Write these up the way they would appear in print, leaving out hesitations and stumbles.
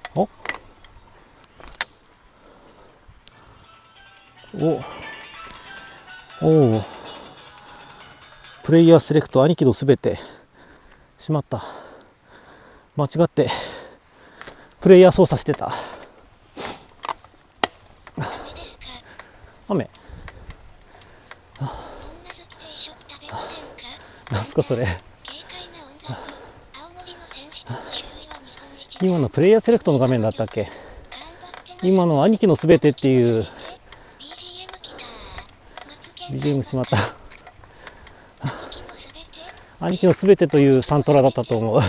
おお、プレイヤーセレクト兄貴のすべて。しまった、間違ってプレイヤー操作してた。雨、なんすかそれ。今のプレイヤーセレクトの画面だったっけ。今の兄貴のすべてっていう BGM しまった。兄貴のすべてというサントラだったと思う。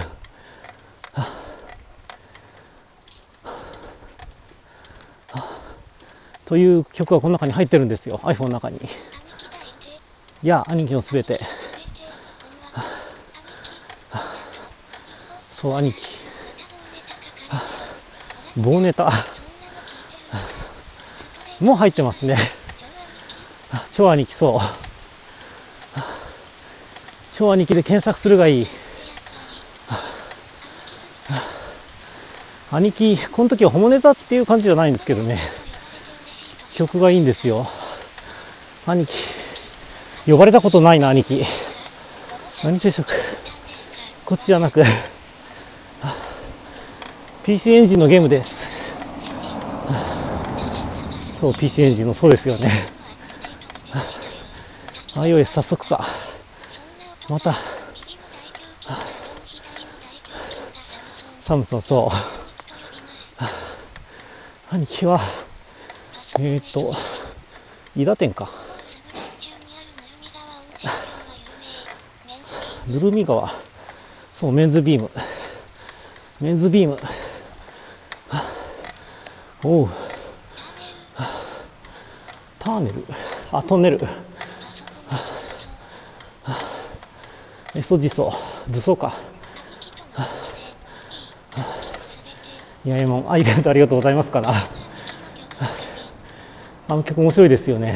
という曲がこの中に入ってるんですよ、 iPhone の中に。いや、兄貴のすべて。そう、兄貴。棒ネタもう入ってますね。超兄貴、そう。超兄貴で検索するがいい。兄貴、この時はホモネタっていう感じじゃないんですけどね。曲がいいんですよ。兄貴。呼ばれたことないな、兄貴。何定食。こっちじゃなく、PC エンジンのゲームです。そう、PC エンジンの、そうですよね。iOS 早速か。また。サムソン、そう。兄貴は、伊田店か。ぬるみ川。そう、メンズビーム。メンズビーム。おう。ターネル。あ、トンネル。エソジソ。ズソか。いやいや、もう、イベントありがとうございますかな。あの曲面白いですよね。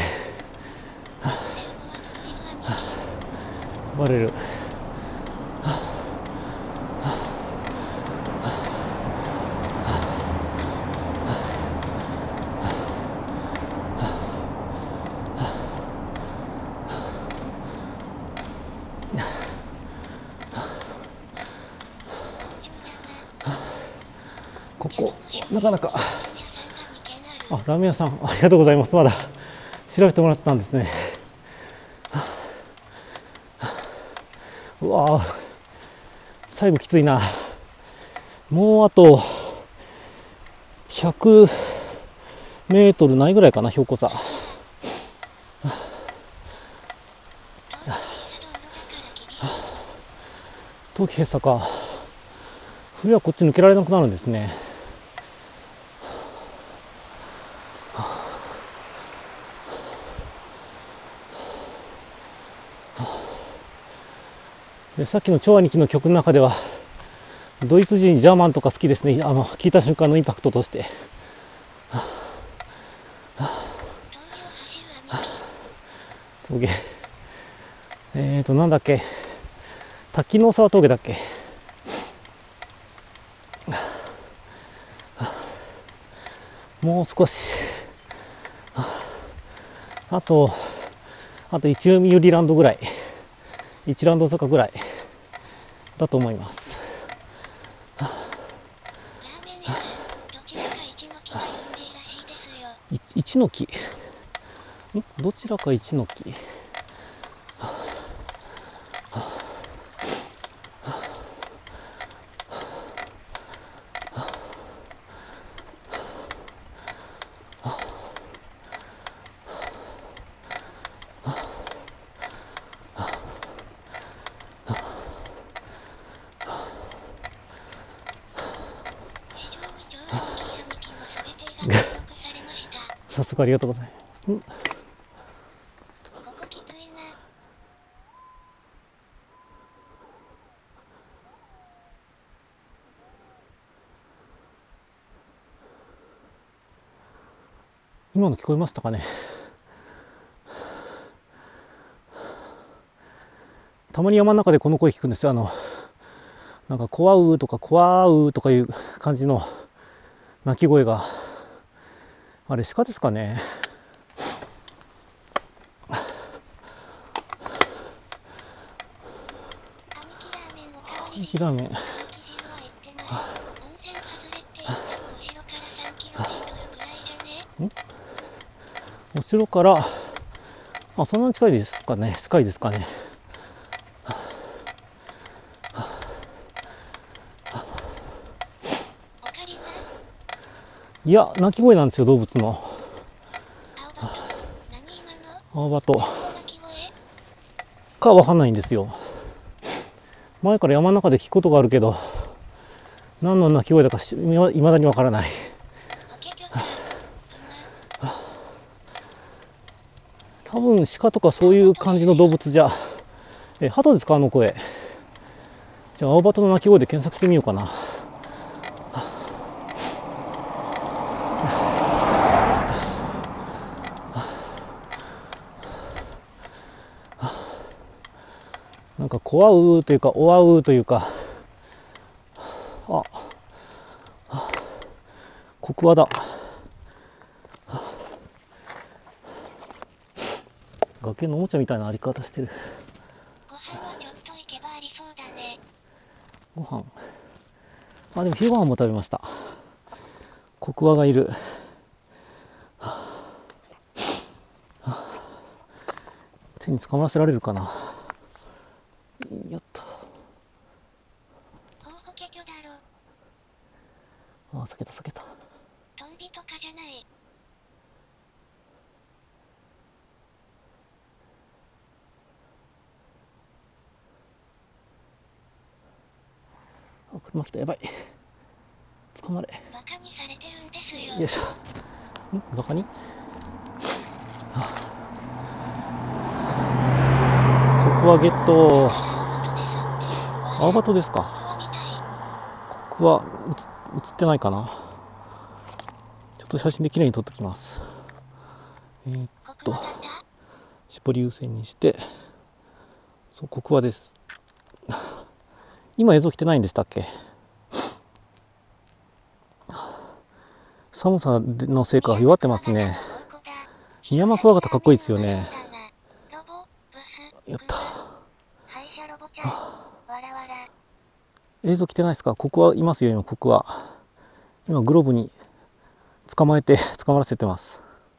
バレる。ここなかなか。あ、ラーメン屋さん、ありがとうございます。まだ調べてもらったんですね。うわぁ、最後きついな。もうあと100メートルないぐらいかな、標高差。冬季閉鎖か。冬はこっち抜けられなくなるんですね。で、さっきの超兄貴の曲の中ではドイツ人、ジャーマンとか好きですね。聞いた瞬間のインパクトとして。峠。なんだっけ。滝の沢峠だっけ。もう少し。あと一読売ランドぐらい。一ランド坂ぐらいだと思います。一の木。どちらか一の木。早速ありがとうございます。今の聞こえましたかね。たまに山の中でこの声聞くんですよ。なんかコワウとかコワウとかいう感じの鳴き声が。あれ鹿ですかね。兄貴ラーメン。お城から、あ、そんなに近いですかね。近いですかね。いや、鳴き声なんですよ、動物の。青葉とかわかんないんですよ。前から山の中で聞くことがあるけど、何の鳴き声だかいまだにわからない。多分鹿とかそういう感じの動物じゃ。鳩ですか、あの声。じゃあ青葉との鳴き声で検索してみようかな。なんかコアウというかオアウというか、コクワだ。崖のおもちゃみたいなあり方してる。 ご飯はちょっと行けばありそうだね。 ご飯、あ、でも昼ご飯も食べました。コクワがいる。手につかまらせられるかな。やった。 候補家魚だろ。 あ、避けた避けた。 トンビとかじゃない。 あ、車来た、やばい。捕まれ。 バカにされてるんですよ。 よいしょ。バカに。コクワゲット。青バトですか。コクワ映ってないかな。ちょっと写真で綺麗に撮っておきます。絞り優先にして。そう、コクワです。今映像来てないんでしたっけ。寒さのせいか弱ってますね。ミヤマクワガタかっこいいですよね。やった。映像来てないですか。コクワいますよ、今。コクワ今グローブに捕まらせてます。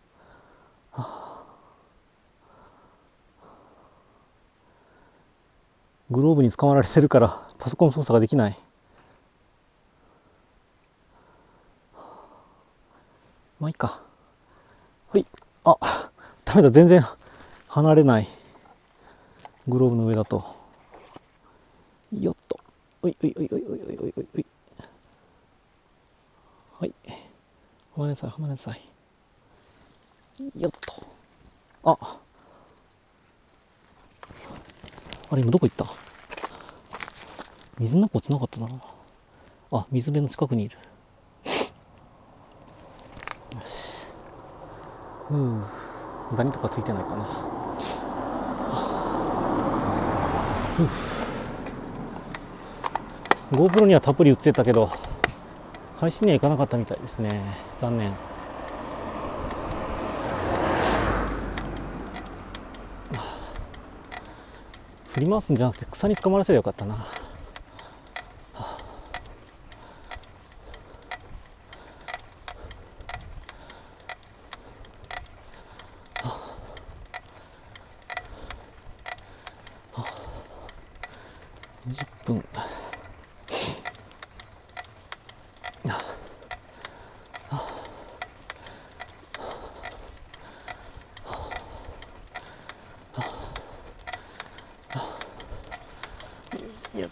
グローブに捕まられてるからパソコン操作ができない。まあいいか。はい。あ、ダメだ、全然離れない。グローブの上だと。よっと。おいおいおいおいおいおいおいおい。はい。離れなさい、離れなさい。よっと。あ、あれ今どこ行った。水の中落ちなかったな。あ、水辺の近くにいる。よし。ダニとかついてないかな。GoPro にはたっぷり映ってたけど配信には行かなかったみたいですね。残念。振り回すんじゃなくて草に捕まらせればよかったな。20分。やった。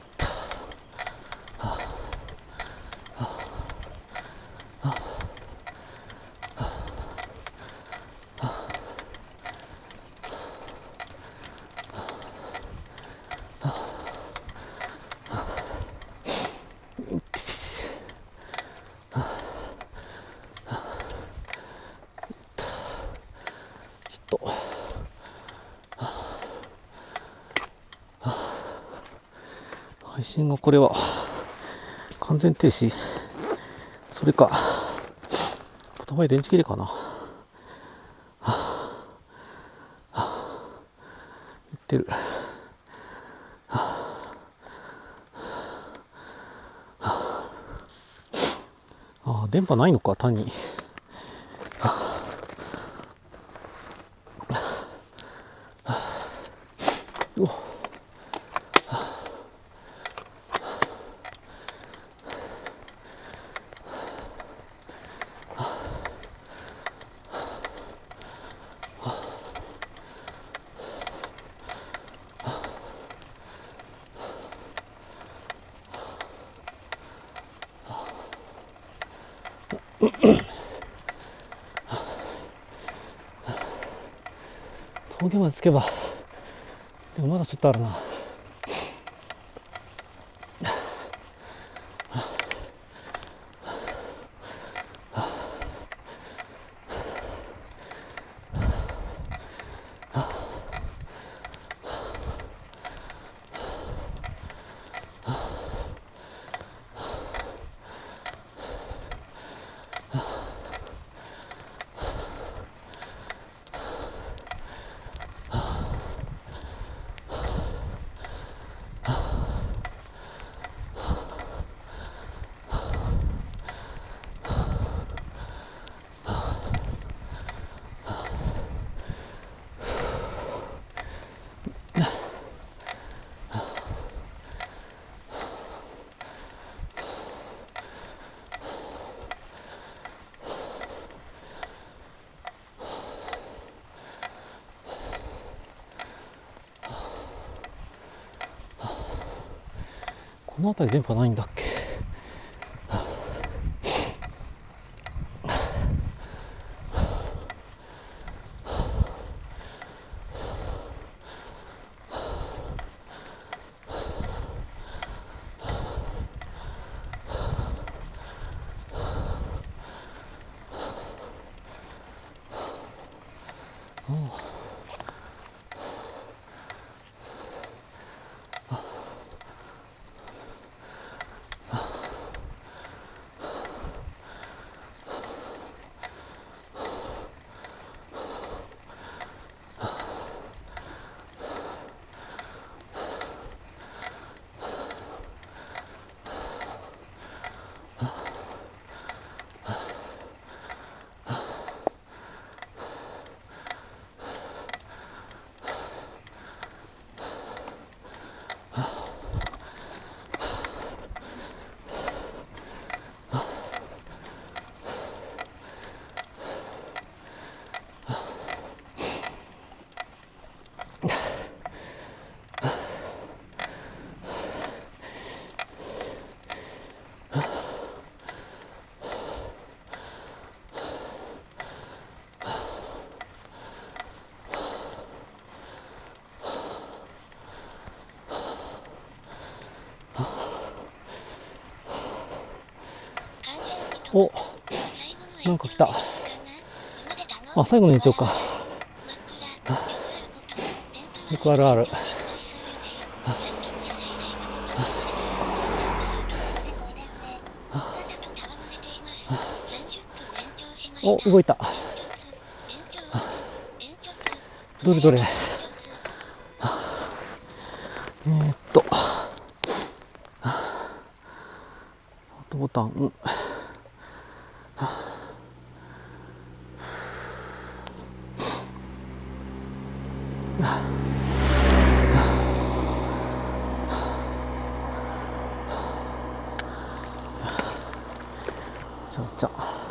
配信がこれは完全停止、それかポタファイ電池切れかな。いってる。あ、電波ないのか、単に。お、峠まで着けば、でもまだちょっとあるな。この辺り電波ないんだっけ。お、なんか来た。あ、最後の延長か。よくあるある。お、動いた。どれどれ。あとボタン。うん。ちゃちゃ。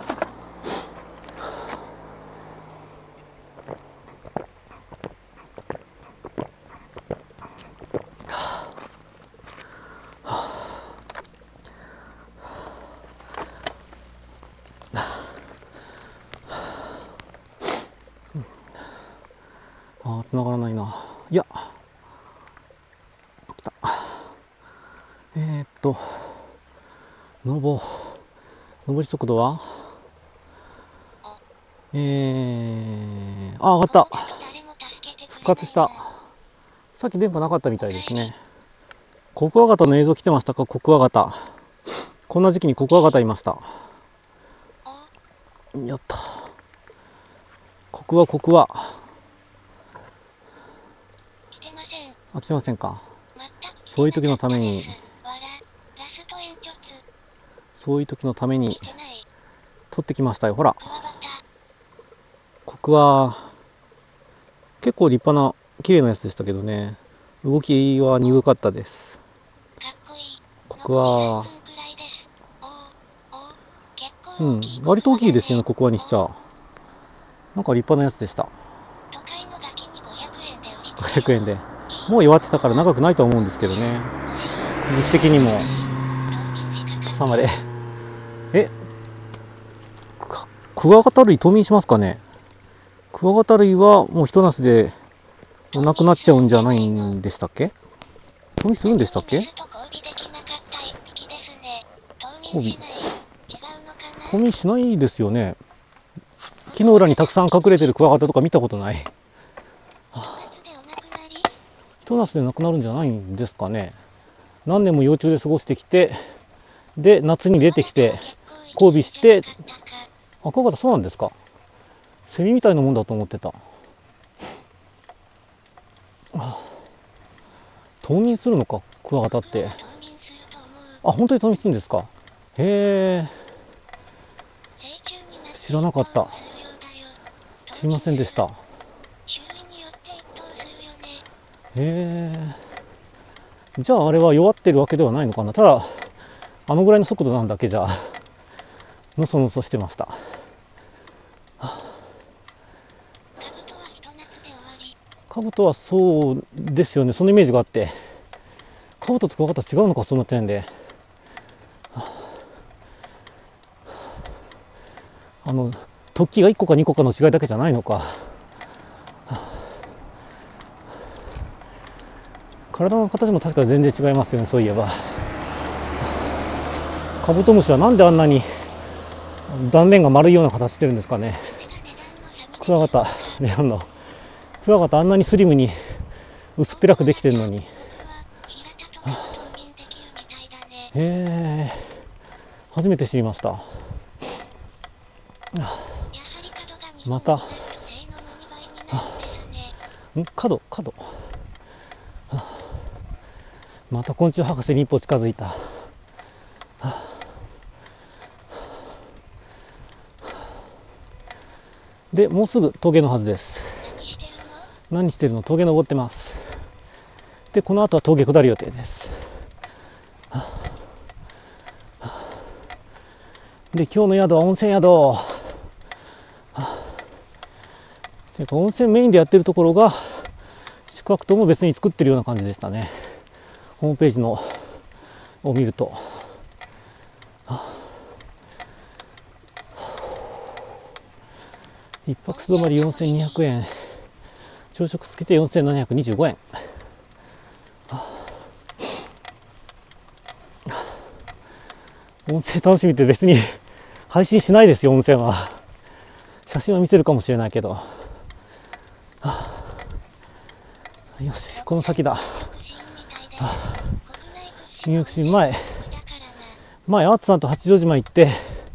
ああ、繋がらないな。いや。来た。上り速度はあ、上がった。復活した。さっき電波なかったみたいですね。コクワガタの映像来てましたか？コクワガタ。こんな時期にコクワガタいました。 やった。こくわこくわ。 来てません。 あ、来てませんか。 全く来てなかったです。 そういう時のために、 わら、ラスト煙突。 そういう時のために来てない。 取ってきましたよ。ほら、 クワバタ。 こくわ。結構立派な綺麗なやつでしたけどね。動きは鈍かったです。 かっこいい。 こくわ。 残り3分くらいです。おー、おー、結う構大きいん、割と大きいですよね、 ね。 こくわにしちゃ。なんか立派なやつでした。 都会のガキに500円で売りつけ 500円で。もう弱ってたから長くないとは思うんですけどね。時期的にも。3まで。え、クワガタ類冬眠しますかね。クワガタ類はもうひと夏でなくなっちゃうんじゃないんでしたっけ。冬眠するんでしたっけ。交尾冬眠しないですよね。木の裏にたくさん隠れてるクワガタとか見たことない。ひと夏でなくなるんじゃないんですかね。何年も幼虫で過ごしてきて、で夏に出てきて交尾して。あ、クワガタそうなんですか。セミみたいなもんだと思ってた。冬眠するのか、クワガタって。あ、本当に冬眠するんですか。へえ、知らなかった。知りませんでした。へえ、じゃああれは弱ってるわけではないのかな。ただあのぐらいの速度なんだけじゃのそのそしてました。カブトはそうですよね。そのイメージがあって、カブトとクワガタ違うのか、その点で。突起が1個か2個かの違いだけじゃないのか。体の形も確か全然違いますよね、そういえば。カブトムシはなんであんなに断面が丸いような形してるんですかね。クワガタ、レアンのクワガタあんなにスリムに薄っぺらくできてるのに。へえ、初めて知りました。また角また昆虫博士に一歩近づいた。でもうすぐ峠のはずです。何してるの。峠登ってます。でこの後は峠下る予定です。で今日の宿は温泉宿てか温泉メインでやってるところが宿泊棟も別に作ってるような感じでしたね。ホームページのを見ると。一泊素泊まり4200円、朝食つけて4725円。温泉楽しみって別に配信しないですよ、温泉は。写真は見せるかもしれないけど。よし、この先だ。入浴シーン前アーツさんと八丈島行って、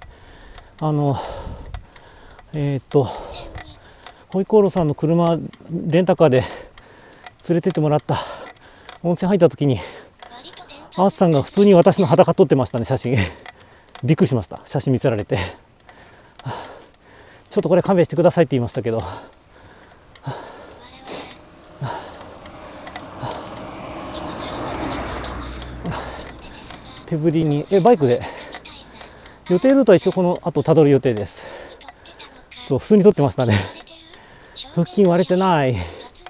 ホイコーローさんの車レンタカーで連れてってもらった温泉入った時に、アーツさんが普通に私の裸撮ってましたね、写真。びっくりしました、写真見せられて。ちょっとこれ勘弁してくださいって言いましたけど。手振りにバイクで予定ルートは一応この後たどる予定です。そう、普通に撮ってましたね。腹筋割れてない。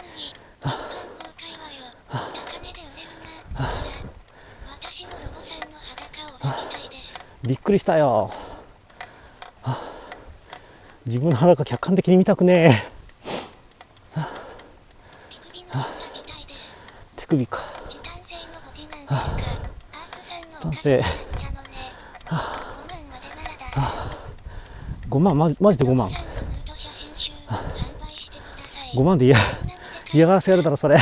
びっくりしたよ。自分の裸客観的に見たくねえ。手首か。男性。5万、マジで5万。5万で嫌がらせやるだろそれ。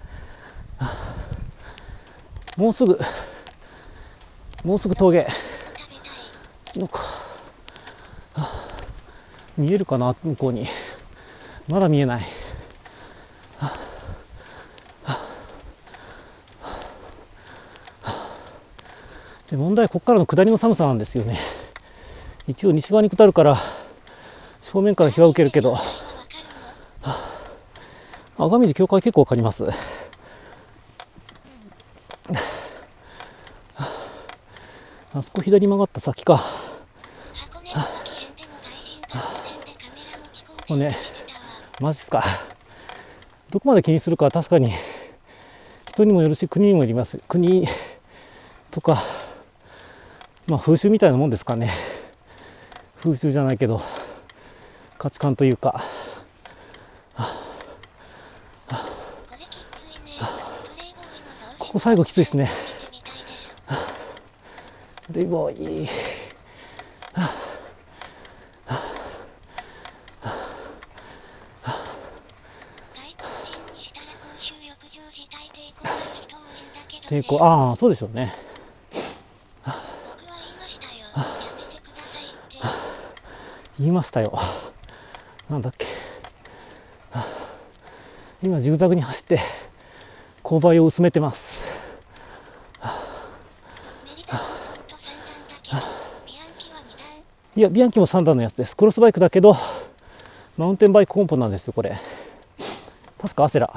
もうすぐ峠。 見えるかな、向こうに。まだ見えない。で、問題はここからの下りの寒さなんですよね。一応西側に下るから正面から日は受けるけど、あがみで境界結構わかります。あそこ左曲がった先か。もうね、マジっすか。どこまで気にするかは確かに人にもよるし、国にもよります。国とか、まあ風習みたいなもんですかね。風習じゃないけど価値観というか。ここ最後きついですね。レイボーイ。抵抗、ああ、そうでしょうね。言いましたよ。なんだっけ。今ジグザグに走って勾配を薄めてます。いや、ビアンキも3段のやつです。クロスバイクだけどマウンテンバイクコンポなんですよ、これ。確かアセラ。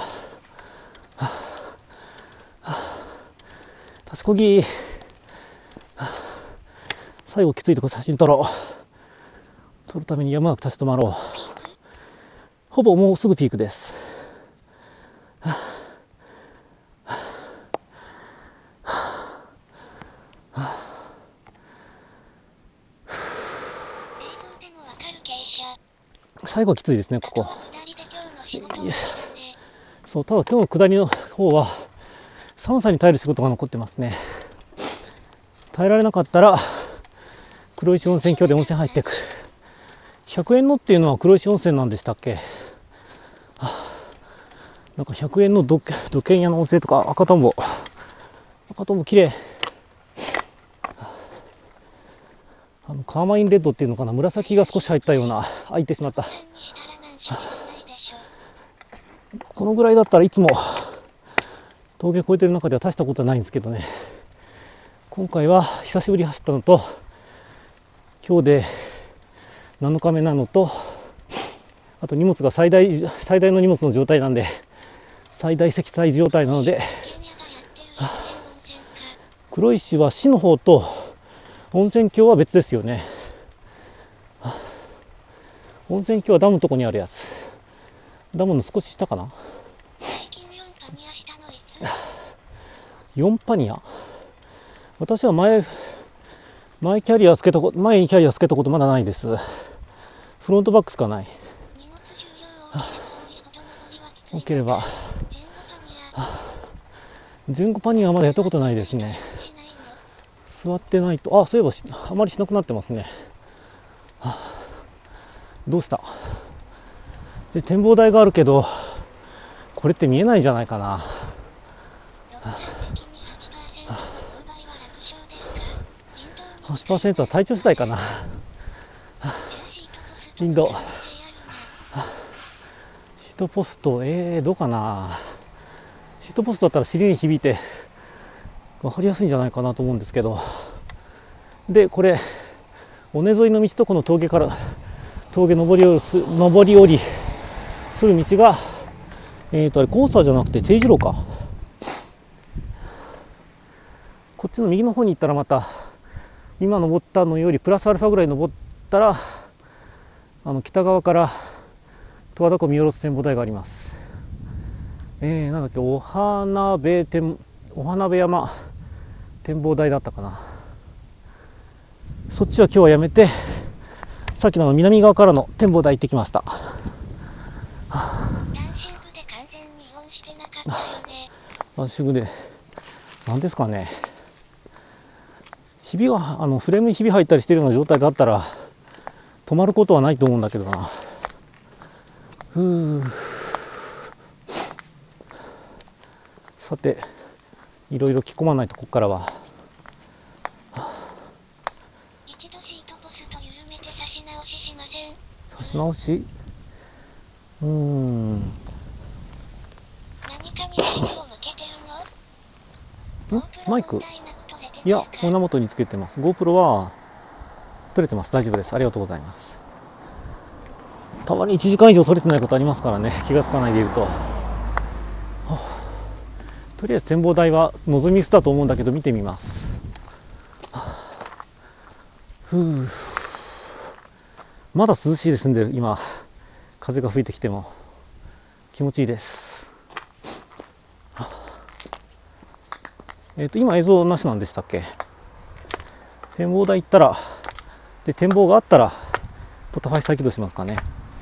立ちこぎ。最後きついとこ写真撮ろう。撮るためにやむなく立ち止まろう。ほぼもうすぐピークです。最後はきついですね、ここ。そう、ただ今日の下りの方は寒さに耐える仕事が残ってますね。耐えられなかったら黒石温泉郷で温泉入っていく。100円のっていうのは黒石温泉なんでしたっけ。なんか100円の土建屋の温泉とか、赤とんぼ綺麗。カーマインレッドっていうのかな、紫が少し入ったような。開いてしまった。このぐらいだったらいつも峠越えてる中では大したことはないんですけどね。今回は久しぶりに走ったのと、今日で7日目なのと、あと荷物が最大の荷物の状態なんで、最大積載状態なので、黒石は市の方と温泉郷は別ですよね。温泉郷はダムのとこにあるやつ。ダムの少し下かな。4パニア。私は前にキャリアつけたことまだないです。フロントバックしかない。よければ。前後パニアはまだやったことないですね。座ってないと、そういえばあまりしなくなってますね。どうした。で、展望台があるけど、これって見えないんじゃないかな。8% は体調次第かな。インドシートポスト、どうかな。シートポストだったら尻に響いて分かりやすいんじゃないかなと思うんですけど。で、これ尾根沿いの道とこの峠から上り下りする道が、あれコースターじゃなくて丁字路か。こっちの右の方に行ったらまた今登ったのよりプラスアルファぐらい登ったら北側から十和田湖見下ろす展望台があります。なんだっけ、お花部山展望台だったかな。そっちは今日はやめて、さっきの南側からの展望台行ってきました。ダンシングで何ですかね、ひびがフレームにひび入ったりしているような状態だったら止まることはないと思うんだけどな。さて、いろいろ着込まないとここからは。写し直し何かにマイクを向けてるの？ マイク GoPro 問題なく撮れてますか？ いや、胸元につけてます。 GoPro は撮れてます。大丈夫です。ありがとうございます。たまに1時間以上撮れてないことありますからね、気がつかないでいると。とりあえず展望台はのぞみ巣だと思うんだけど見てみます。ふう、まだ涼しいですんで、今風が吹いてきても気持ちいいです。今映像なしなんでしたっけ。展望台行ったらで、展望があったらポタファイ再起動しますかね。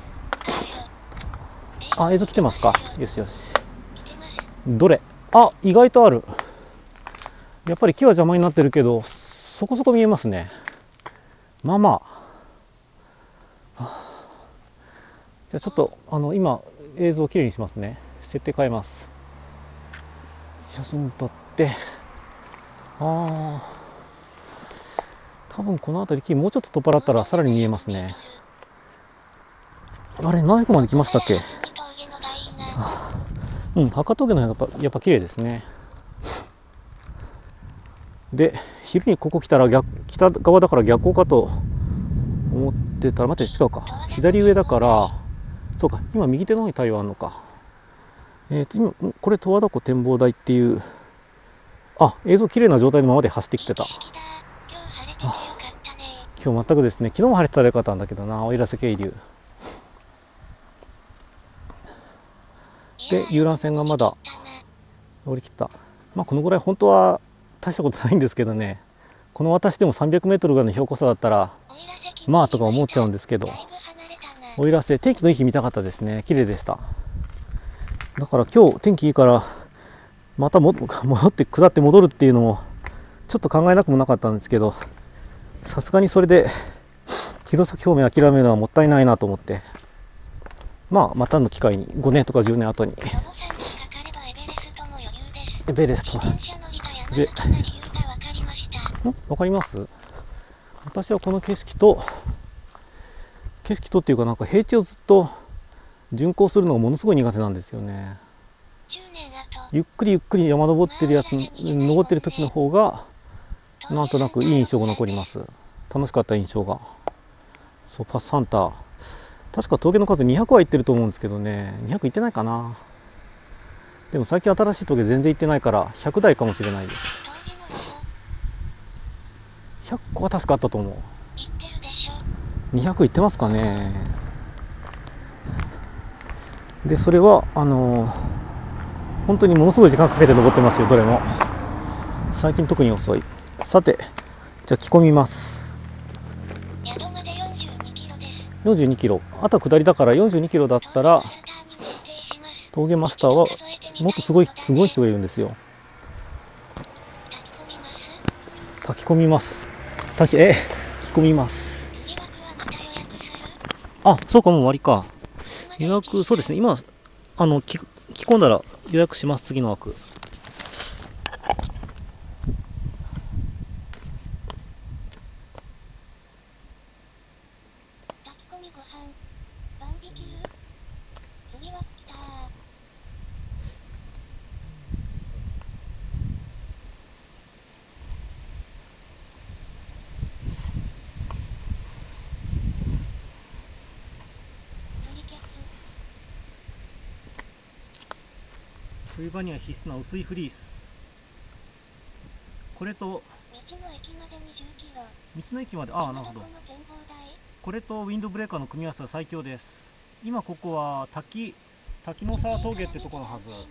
あ、映像来てますか。よしよし。どれ、あ、意外とある。やっぱり木は邪魔になってるけどそこそこ見えますね。まあまあ。じゃあちょっと今映像をきれいにしますね。設定変えます。写真撮って、多分この辺り木もうちょっと取っ払ったらさらに見えますね。あれ、何個まで来ましたっけ。うん、赤峠の方がやっぱ綺麗ですね。で、昼にここ来たら北側だから逆光かと思ってたら、待って、違うか、左上だから、そうか、今右手の方に太陽あるのか。今これ十和田湖展望台っていう、あ、映像綺麗な状態のままで走ってきてた。今日全くですね、昨日も晴れてたらよかったんだけどな。奥入瀬渓流で遊覧船がまだ降り切った。まあこのぐらい本当は大したことないんですけどね、この私でも300メートルぐらいの標高差だったらまあとか思っちゃうんですけど、奥入瀬天気のいい日見たかったですね。綺麗でした。だから今日天気いいからまた戻って下って戻るっていうのもちょっと考えなくもなかったんですけど、さすがにそれで弘前方面諦めるのはもったいないなと思って、まあまたの機会に5年とか10年後にエベレストでわかります。私はこの景色とっていうか、なんか平地をずっと巡行するのがものすごい苦手なんですよね。ゆっくり山登ってる登ってる時の方がなんとなくいい印象が残ります。楽しかった印象が。そう、パスハンター、確か峠の数200は行ってると思うんですけどね、200行ってないかな。でも最近新しい峠全然行ってないから100台かもしれないです。100個は確かあったと思う。200行ってますかね。でそれは本当にものすごい時間かけて登ってますよ、どれも。最近特に遅い。さて、じゃあ着込みます。42キロ、あとは下りだから42キロだったら峠マスターはもっとすごい人がいるんですよ。炊き込みます。着込みます。あ、そうか、もう終わりか。予約、そうですね、今着込んだら予約します。次の枠。冬場には必須な薄いフリース。これと道の駅まで、ああ、なるほど。これとウィンドブレーカーの組み合わせは最強です。今ここは滝の沢峠ってところのはず。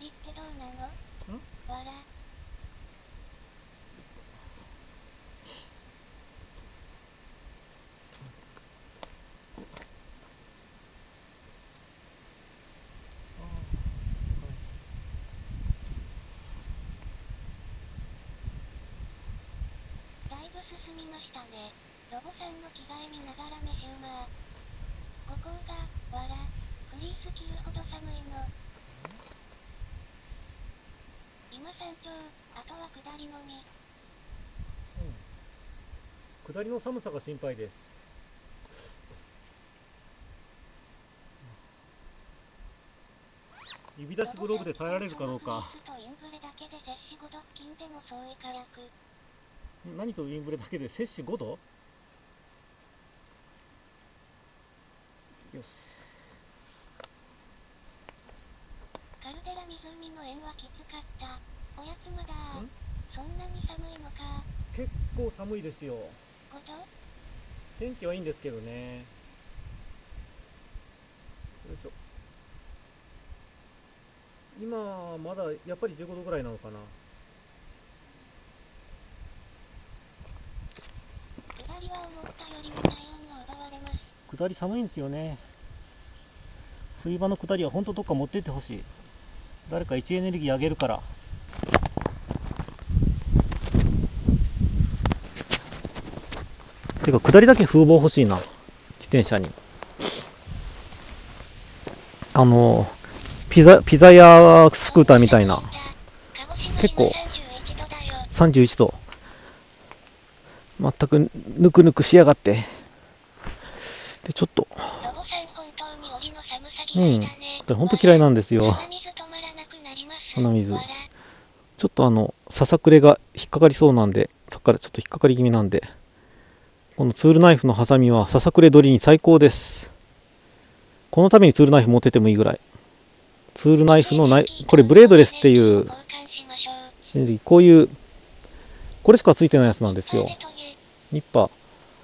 進みましたね。ロボさんの着替え見ながら飯うま。ここがわらフリース着るほど寒いの。今山頂、あとは下りのみ。 下りの寒さが心配です。 指出しグローブで耐えられるかどうか。何とインフレだけで摂氏5度？よし。 カルデラ湖の縁はきつかった。おやつまだ。そんなに寒いのか。 結構寒いですよ。 5度？ 天気はいいんですけどね。よいしょ。今まだやっぱり15度ぐらいなのかな。 下りは思ったよりも体温が奪われます。 下り寒いんですよね。冬場の下りは本当どっか持ってってほしい。誰か位置エネルギー上げるから。てか下りだけ風防欲しいな、自転車に。ピザ屋スクーターみたいな。結構31度。全くぬくぬくしやがって。でちょっと本当嫌いなんですよ、鼻水。ちょっとささくれが引っかかりそうなんで、さっきからちょっと引っかかり気味なんで、このツールナイフのハサミはささくれ取りに最高です。このためにツールナイフ持っててもいいぐらい。ツールナイフのこれブレードレスっていうこういうこれしかついてないやつなんですよ。ニッパー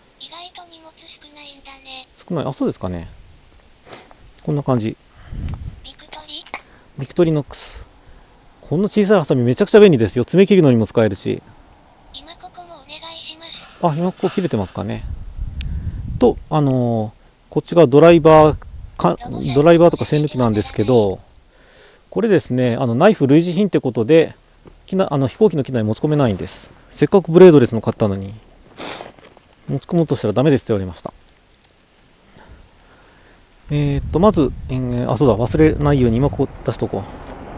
少ない。あ、そうですかね。こんな感じ。ビクトリノックス。こんな小さいハサミめちゃくちゃ便利ですよ。爪切るのにも使えるし。あ、今ここ切れてますかね。とこっちがドライバーとか栓抜きなんですけど、これですね、ナイフ類似品ってことで飛行機の機内持ち込めないんです。せっかくブレードレスの買ったのに持ち込もうとしたらダメですって言われました。まず、あ、そうだ、忘れないように今ここ出しとこ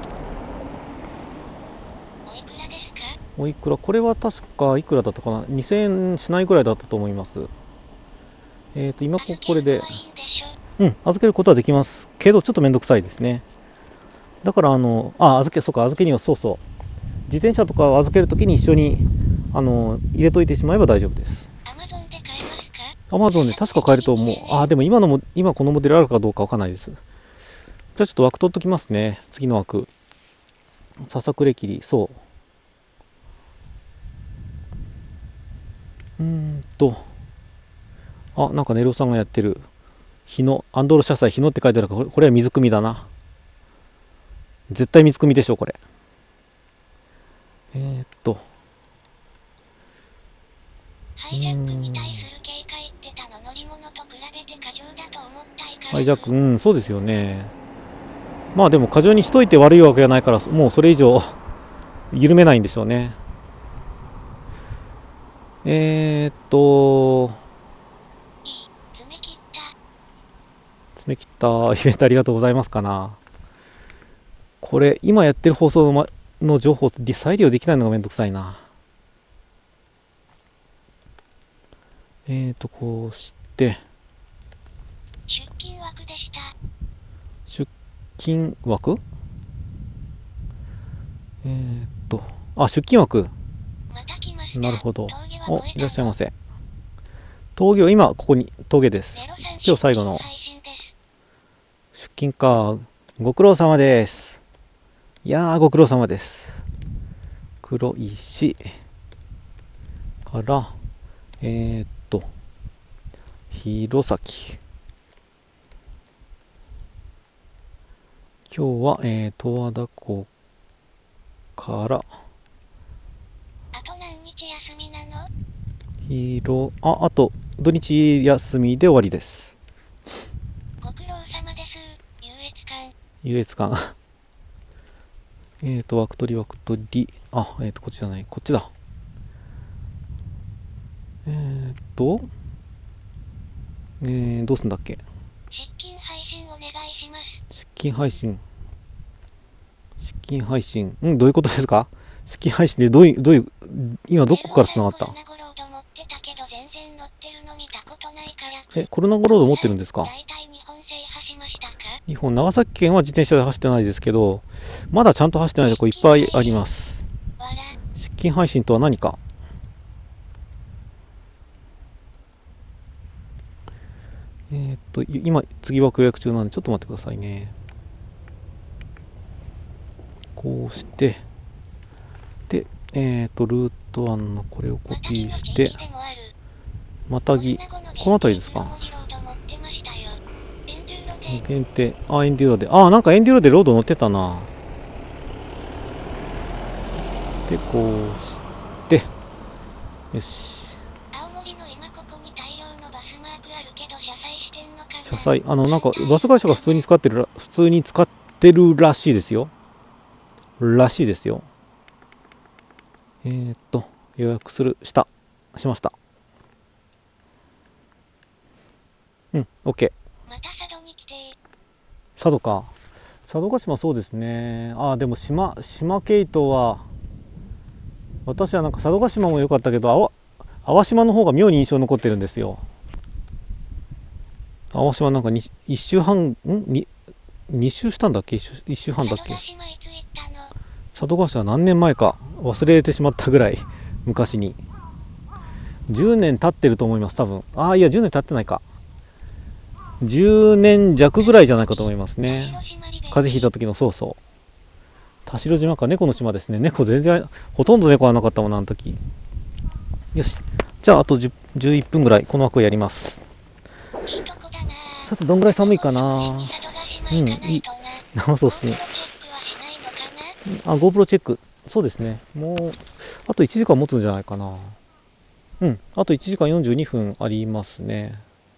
う。おいくら？これは確かいくらだったかな、2000円しないぐらいだったと思います。今これで預けることはできますけど、ちょっとめんどくさいですね。だから預けにはそうそう、自転車とかを預けるときに一緒に入れといてしまえば大丈夫です。アマゾンで確か買えると思う。でも今このモデルあるかどうかわかんないです。じゃあちょっと枠取っときますね。次の枠。ささくれ切り、そう。なんかネロさんがやってる。アンドロ車載日野って書いてあるから、これは水汲みだな。絶対水汲みでしょ、これ。ハイジャック、そうですよね。まあでも過剰にしといて悪いわけじゃないから、もうそれ以上緩めないんでしょうね。爪切ったイベントありがとうございますかな。これ今やってる放送の情報再利用できないのがめんどくさいな。こうして出勤枠でした。 出勤枠？出勤枠。なるほど。いらっしゃいませ。峠は今ここに峠です。今日最後の出勤か。ご苦労様です。いやー、ご苦労様です。黒石から弘前。今日は十和田湖からあと何日休みなの？ あと土日休みで終わりです。 ご苦労様です。 優越感枠取りこっちじゃない、こっちだ。どうすんだっけ。 出勤配信お願いします。 出勤配信、どういうことですか。出勤配信でどういう今どこからつながった？コロナゴロード持ってるんですか？ 日本、長崎県は自転車で走ってないですけど、まだちゃんと走ってないとこいっぱいあります。出勤配信とは何か。今、次は予約中なんで、ちょっと待ってくださいね。こうして、で、ルート案のこれをコピーして、またぎ、この辺りですか。限定、エンデューロで、なんかエンデューロでロード乗ってたな。で、こうして、よし。車載、なんかバス会社が普通に使ってるらしいですよ。予約しました。OK。佐渡か。佐渡島そうですね。でも島ケイトは、私はなんか佐渡島も良かったけど、淡島の方が妙に印象に残ってるんですよ。淡島なんか1周半、2周したんだっけ 1周半だっけ。佐渡島は何年前か忘れてしまったぐらい昔に。10年経ってると思います、多分。いや、10年経ってないか。10年弱ぐらいじゃないかと思いますね。風邪ひいた時の、そうそう。田代島か、猫の島ですね。猫全然、ほとんど猫はなかったもんな、あの時。よし。じゃあ、あと11分ぐらい、この枠をやります。さて、どんぐらい寒いかな。いい。生そうし。GoPro チェック。そうですね。もう、あと1時間持つんじゃないかな。あと1時間42分ありますね。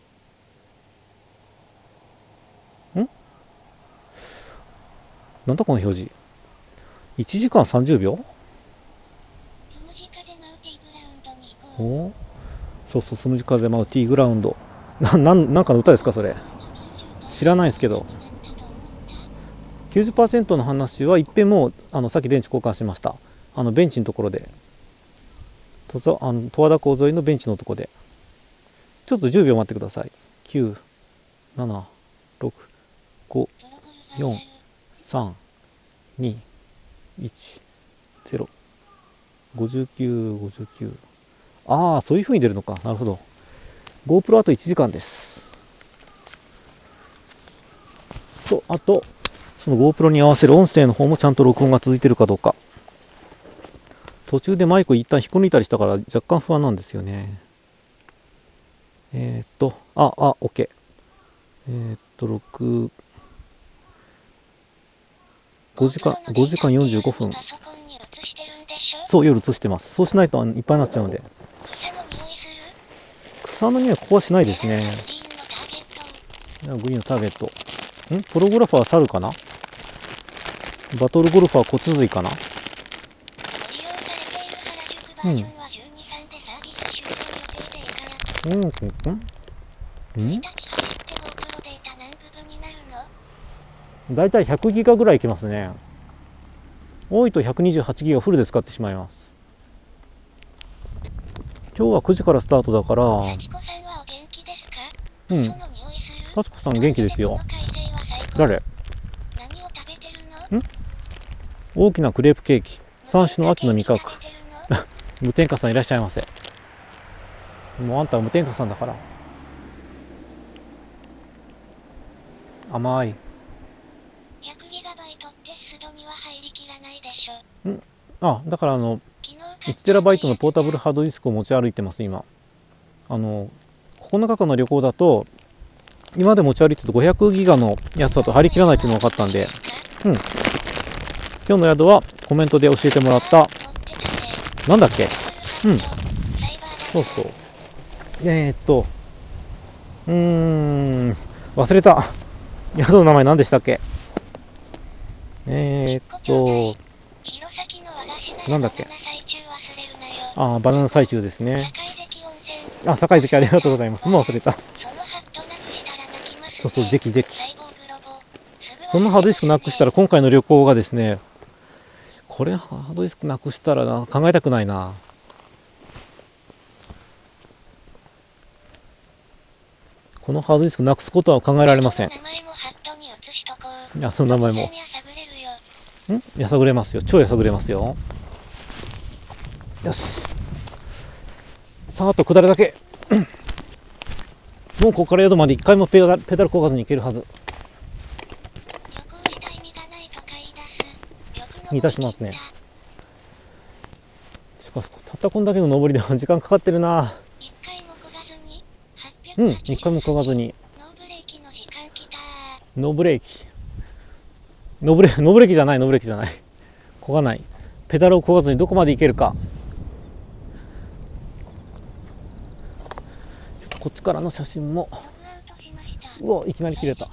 なんだこの表示。1時間30秒。そうそう、スムジ風舞う T グラウンド。なんかの歌ですか、それ。知らないですけど。90% の話はいっぺんもさっき電池交換しました。ベンチのところで。十和田港沿いのベンチのところで。ちょっと10秒待ってください。9、7、6、5、4、3、2、1、0、59、59。そういう風に出るのか。なるほど。GoPro あと1時間です。あと、その GoPro に合わせる音声の方もちゃんと録音が続いてるかどうか。途中でマイク一旦引っこ抜いたりしたから若干不安なんですよね。OK。5時間45分。そう、夜映してます。そうしないといっぱいになっちゃうので。草の匂いここはしないですね。グリーンのターゲット。プロゴルファーは猿かな。バトルゴルファーは骨髄かな。だいたい100ギガぐらいいきますね。多いと128ギガフルで使ってしまいます。今日は9時からスタートだから、幸子さん元気ですよ。誰？大きなクレープケーキ。三種の秋の味覚。無添加さんいらっしゃいませ。もうあんたは無添加さんだから。甘い。だから1TB のポータブルハードディスクを持ち歩いてます、今。9日間の旅行だと、今まで持ち歩いてた500ギガのやつだと入りきらないっていうのが分かったんで、今日の宿はコメントで教えてもらった、なんだっけ、そうそう。忘れた。宿の名前何でしたっけ。なんだっけ。バナナ最中ですね。坂井関ありがとうございます。もう忘れた。そう、ぜひ。そのハードディスクなくしたら、今回の旅行がですね、これハードディスクなくしたら考えたくないな。このハードディスクなくすことは考えられません。 いや、その名前も。 やさぐれるよ。 やさぐれますよ。超やさぐれますよ。よし。さあ、あと下るだけ。もうここから宿まで一回もペダルこがずに行けるはず。 旅行した意味がないとか言い出す。よく言い出しますね。しかし、たったこんだけの登りでは時間かかってるな。 一回もこがずに。 一回もこがずに。 ノーブレーキの時間きた。 ノーブレーキ。ノーブレーキじゃない、ノーブレーキじゃない。こがない。ペダルをこがずにどこまで行けるか。ちょっとこっちからの写真も。うわ、いきなり切れた。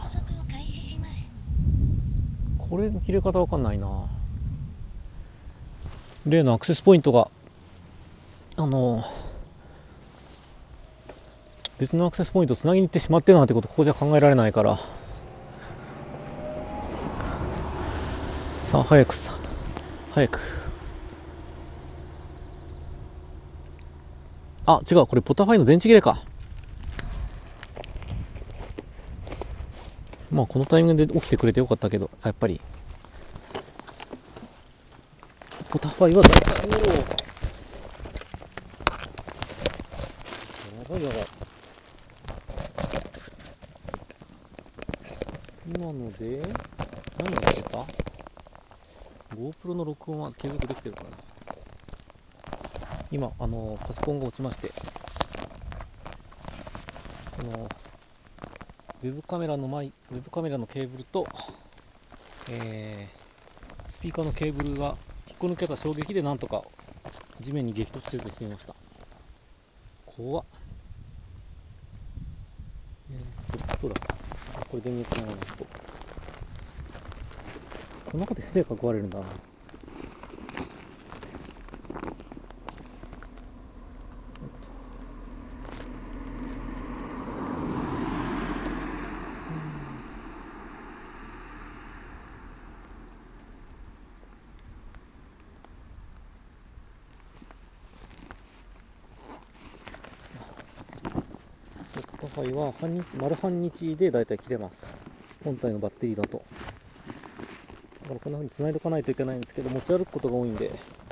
これの切れ方わかんないな。例のアクセスポイントが別のアクセスポイントをつなぎに行ってしまってるなんてことここじゃ考えられないから。さあ早く。あ、違う、これポタファイの電池切れか。まあこのタイミングで起きてくれてよかったけど、やっぱりポタファイはやばい。今ので何が出た？ GoPro の録音は継続できてるかな。今パソコンが落ちまして、ウェブカメラのケーブルと、スピーカーのケーブルが引っこ抜けた衝撃でなんとか地面に激突せずに済みました。怖っ。そうだ、これ電源つながないと。この中で不正が壊れるんだな。ポタファイは丸半日でだいたい切れます。本体のバッテリーだと。だからこんな風に繋いでおかないといけないんですけど、持ち歩くことが多いんで、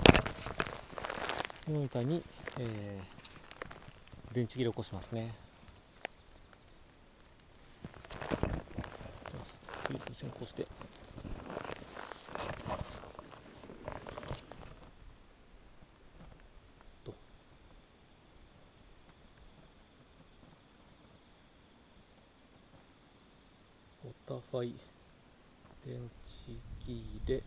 今みたいに、電池切れ起こしますね。フリーズ先行して。ポタファイ電池切れ、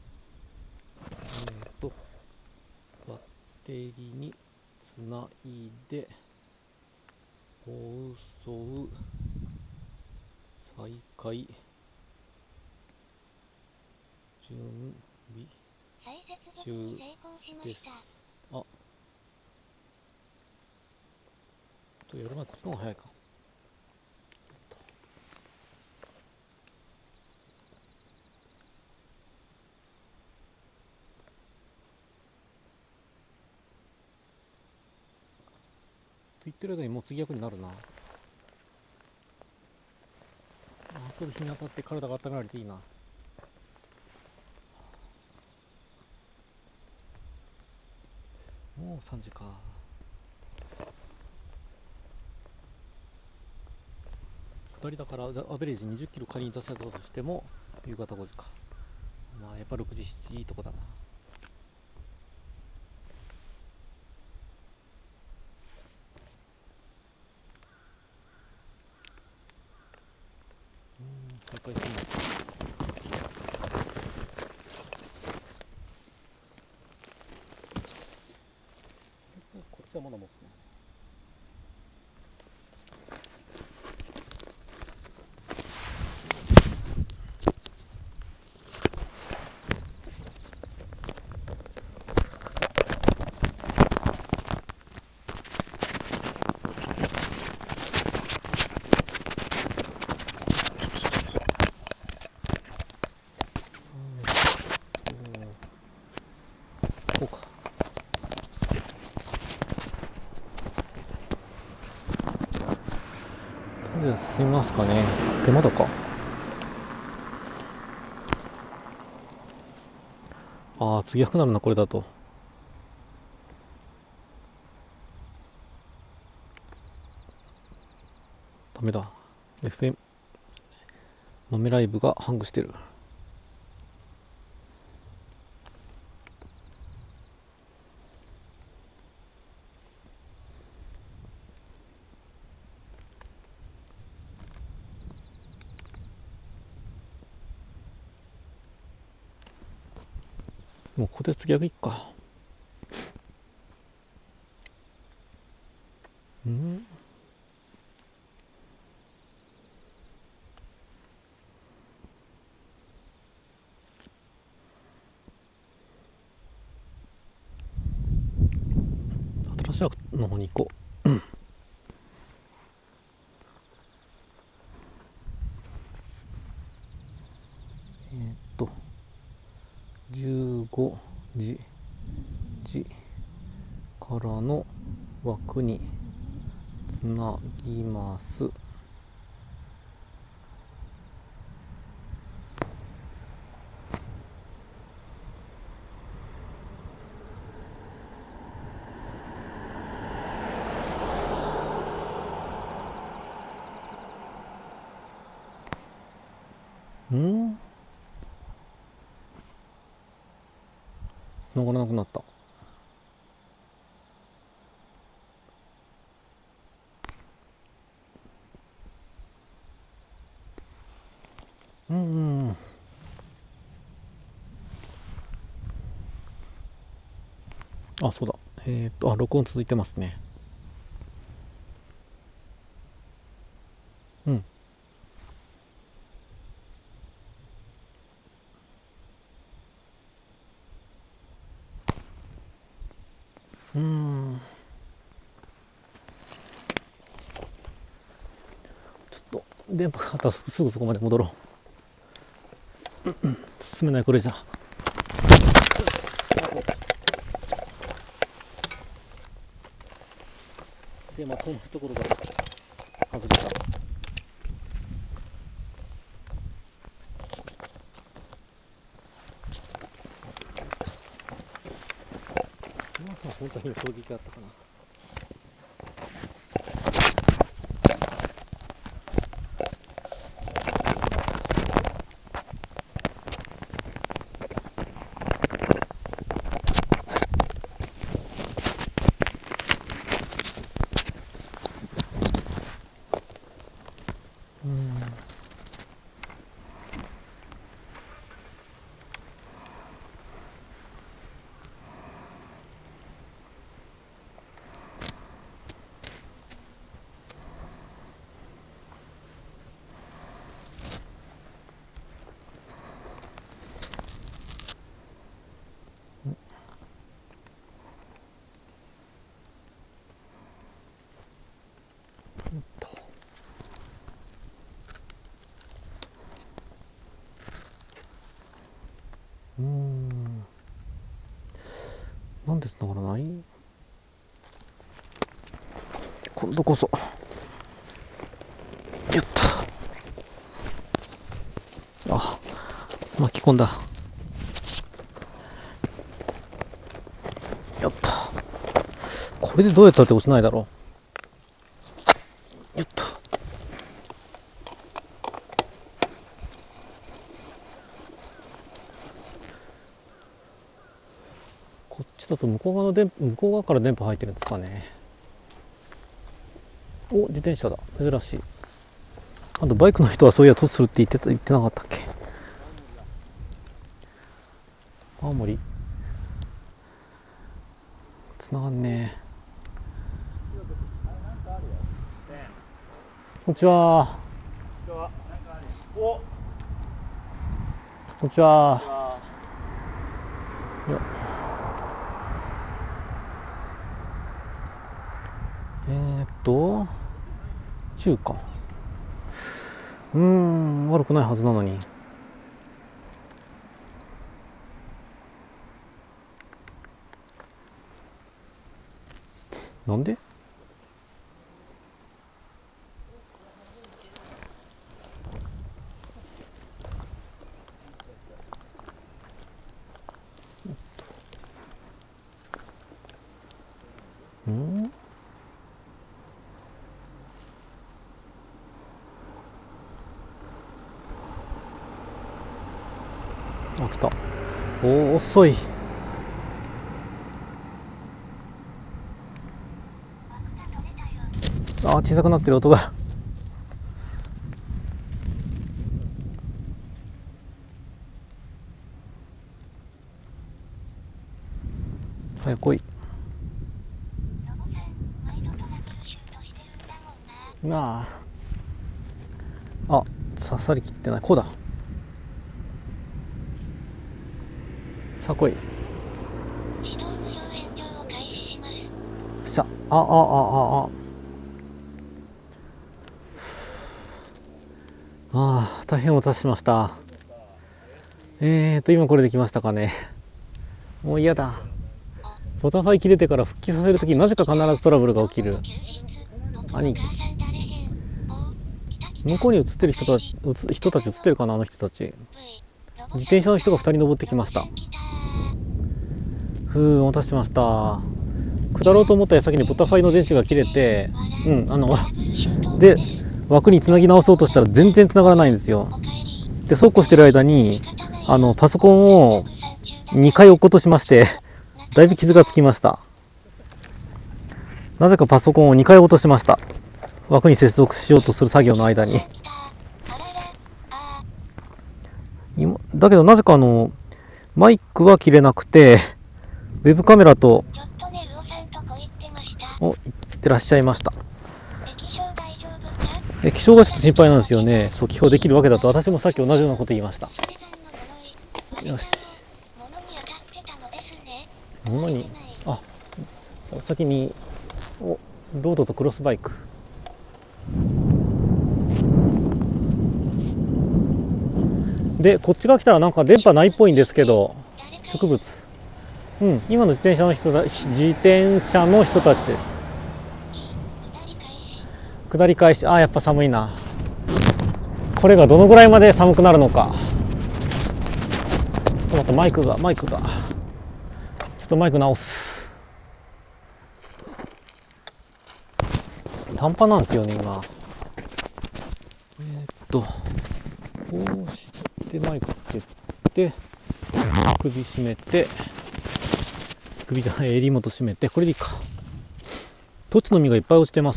バッテリーにつないで放送再開準備中です。あ、やる前こっちの方が早いか。と言ってる間にもう次役になるな。ちょっと日に当たって体が温められていいな。もう3時か。下りだからアベレージ20キロ仮に出されたとしても夕方5時か。まあやっぱ6時7時いいとこだな。再開するのか。こっちはまだ持つね。こうか。とりあえず進みますかね。でまだか。 ああ、次良くなるな、これだと。ダメだ。FM、豆ライブがハングしてる。もうここで次はいいか。うん。新しい枠の方に行こう。15時からの枠につなぎます。ん？繋がらなくなった。うん。あ、そうだ。録音続いてますね。うん。ちょっと電波があったらすぐそこまで戻ろう。進めないこれじゃ。で、まあ、このところが外れた。今さ、本当に衝撃があったかな。なんで繋がらない？今度こそ。よっと。あ、巻き込んだ。よっと。これでどうやったって落ちないだろう。よっと。こっちだと向こう側から電波入ってるんですかね。お、自転車だ。珍しい。あとバイクの人はそういや、突するって言ってなかったっけ。青森繋がんねえ。こんにちは。こんにちは。よ中華。悪くないはずなのに。なんで？ あ、来た。おー、遅い。あー、小さくなってる音が。早く来い。なあ。あ、刺さりきってない。こうだ。さあ来い。しゃ。大変お待たせしました。今これできましたかね。もう嫌だ。ボタファイ切れてから復帰させるとき、なぜか必ずトラブルが起きる。兄貴。向こうに映ってる人たち映ってるかな、あの人たち。自転車の人が2人登ってきました。お待たせしました。下ろうと思った矢先にボタファイの電池が切れて、で、枠につなぎ直そうとしたら全然つながらないんですよ。で、そうこうしてる間に、パソコンを2回落っことしまして、だいぶ傷がつきました。なぜかパソコンを2回落としました。枠に接続しようとする作業の間に。だけどなぜかマイクは切れなくて、ウェブカメラと、行ってらっしゃいました。気象がちょっと心配なんですよね。そう、気象できるわけだと、私もさっき同じようなこと言いました。よし。物に、先に、ロードとクロスバイク。で、こっちが来たらなんか電波ないっぽいんですけど、植物。今の自転車の人たちです。下り返し、やっぱ寒いな。これがどのぐらいまで寒くなるのか。またマイクが。ちょっとマイク直す。短波なんですよね、今。こうしてマイクつけて、首締めて、首じゃない、襟元締めて、これでいいか。トチの実がいっぱい落ちてます。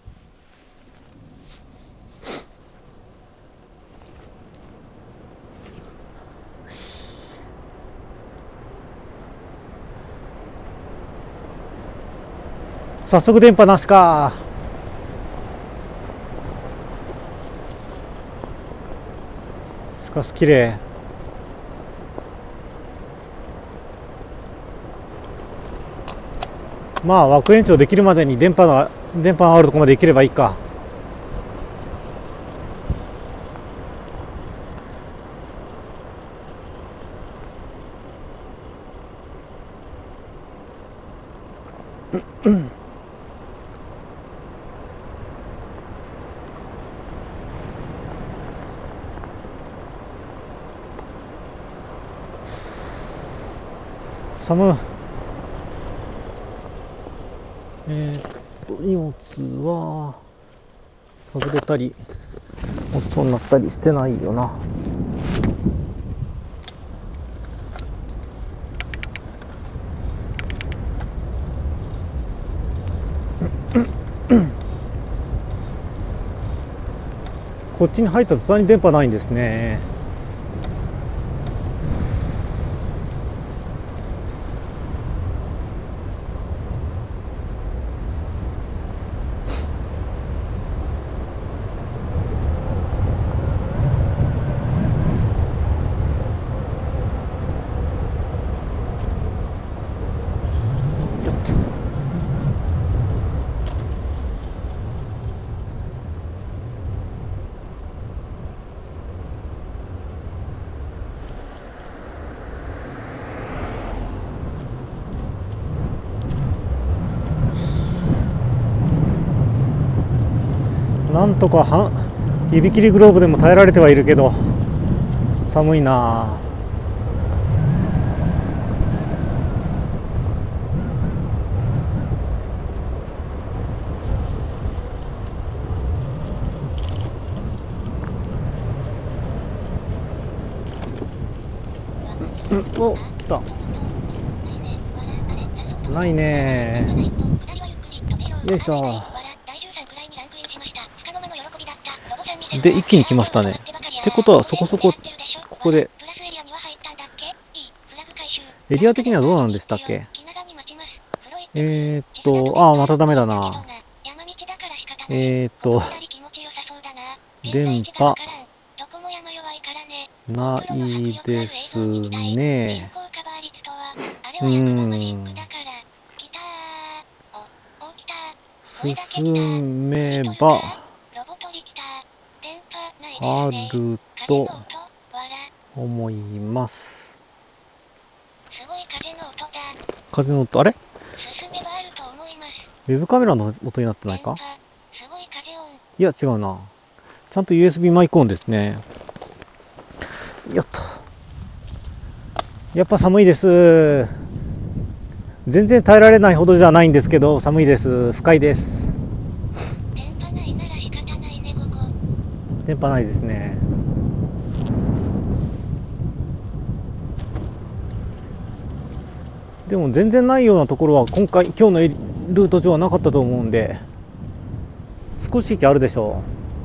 早速電波なしか。しかし綺麗。まあ枠延長できるまでに電波のあるところまで行ければいいか。寒い。荷物は外れたり落ちそうになったりしてないよな。こっちに入った途端に電波ないんですね。なんとか指切りグローブでも耐えられてはいるけど寒いな。 お、来た。ないねー。よいしょ。で、一気に来ましたね。ってことは、そこそこ、ここで、エリア的にはどうなんでしたっけ？またダメだな。電波、ないですね。進めば、あると思います。風の音、あれ？ウェブカメラの音になってないか？いや、違うな。ちゃんと USB マイクオンですね。やった。やっぱ寒いです。全然耐えられないほどじゃないんですけど、寒いです。不快です。電波ないですね。でも全然ないようなところは今日のルート上はなかったと思うんで、少し息あるでしょ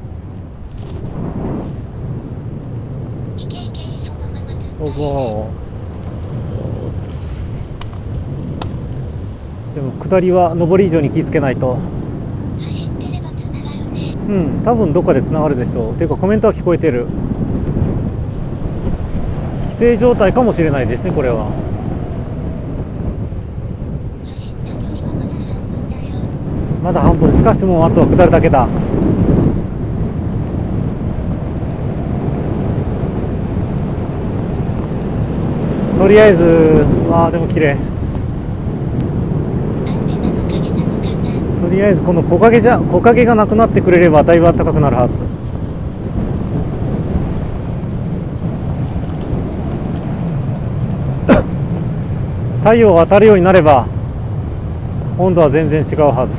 う。でも下りは上り以上に気をつけないと。多分どっかでつながるでしょう。ていうかコメントは聞こえてる。規制状態かもしれないですね、これは。まだ半分。しかしもうあとは下るだけだ。とりあえず、でも綺麗。とりあえずこの木陰がなくなってくれればだいぶ暖かくなるはず。太陽が当たるようになれば温度は全然違うはず。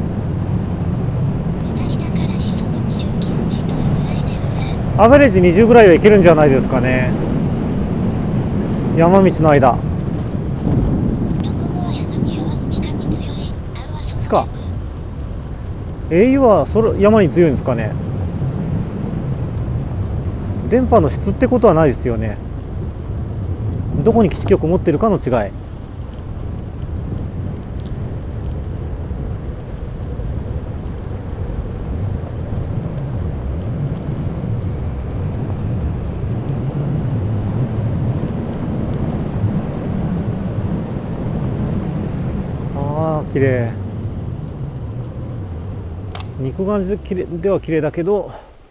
アベレージ20ぐらいはいけるんじゃないですかね。山道の間。地下。英雄は山に強いんですかね。電波の質ってことはないですよね。どこに基地局持ってるかの違い。綺麗。肉眼では綺麗だけど、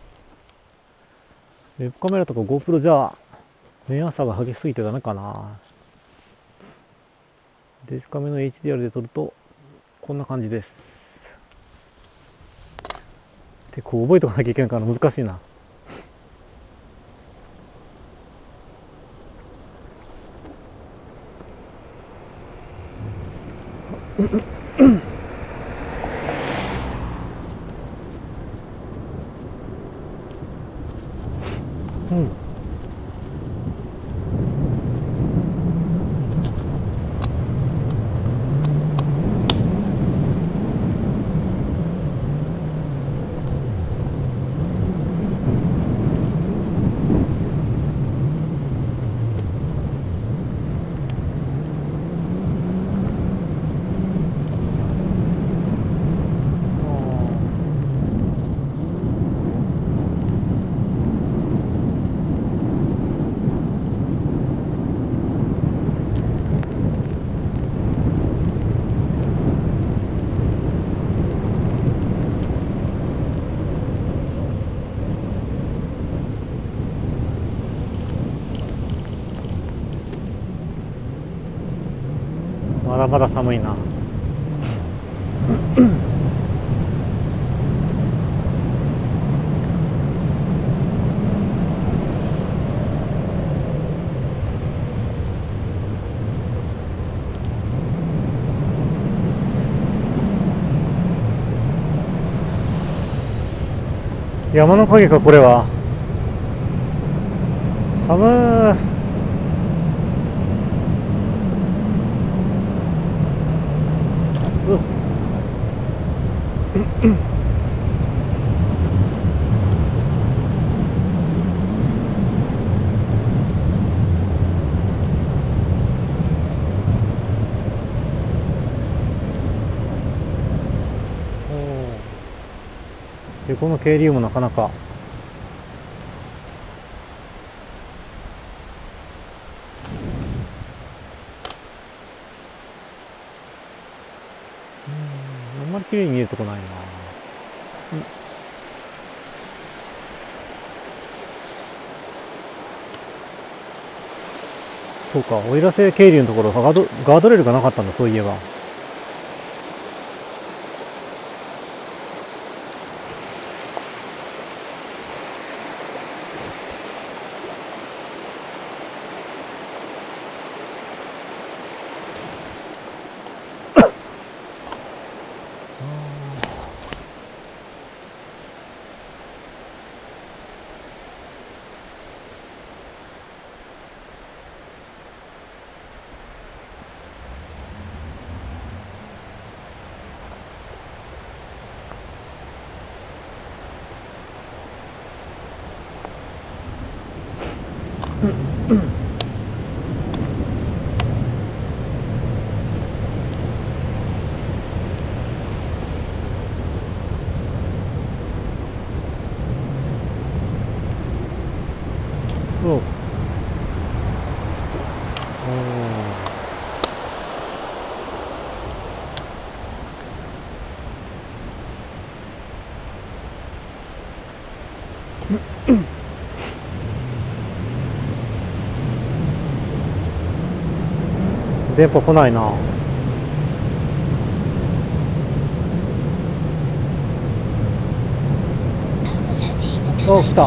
ウェブカメラとか GoPro じゃ明暗差が激しすぎてダメかな。デジカメの HDR で撮るとこんな感じです。で、こう覚えておかなきゃいけないから難しいな。まだまだ寒いな。山の影か、これは。寒い。 横の渓流もなかなかあんまり綺麗に見えるとこないな。そうか、奥入瀬渓流のところガードレールがなかったんだ、そういえば。おう。電波来ないな。お、来た。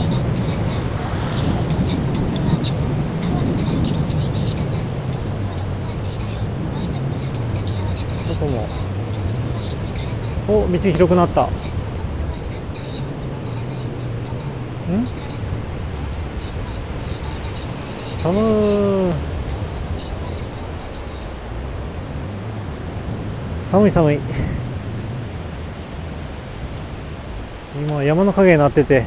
どこも。お、道広くなった。寒ー。寒い寒い。今山の影になってて。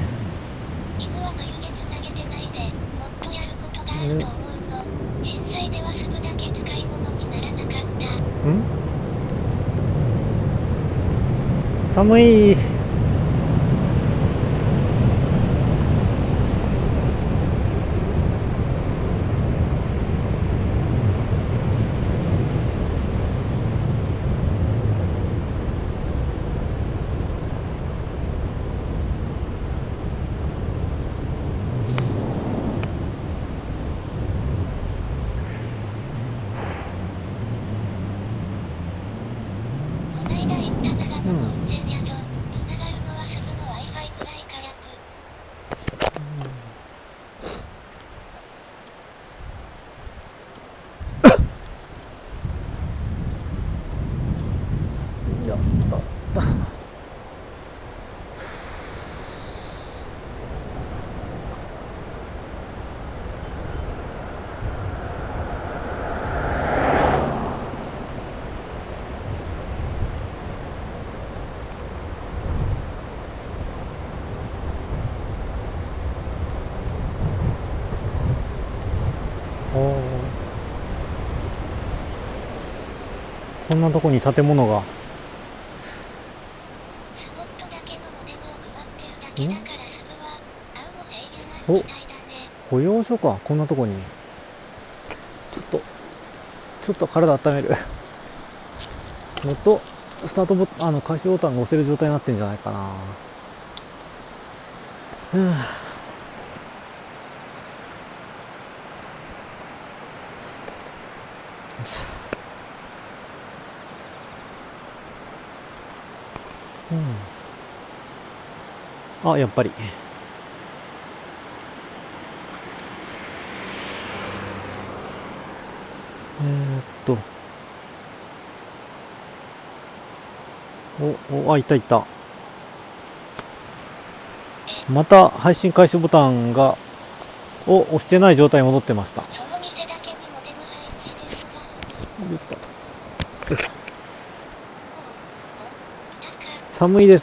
寒い。こんなとこに建物が。お、保養所か。こんなとこにちょっと体温める。もっとスタート開始ボタンが押せる状態になってんじゃないかな。あ、やっぱり。あ、いたいた。また配信開始ボタンを押してない状態に戻ってました。 寒いです。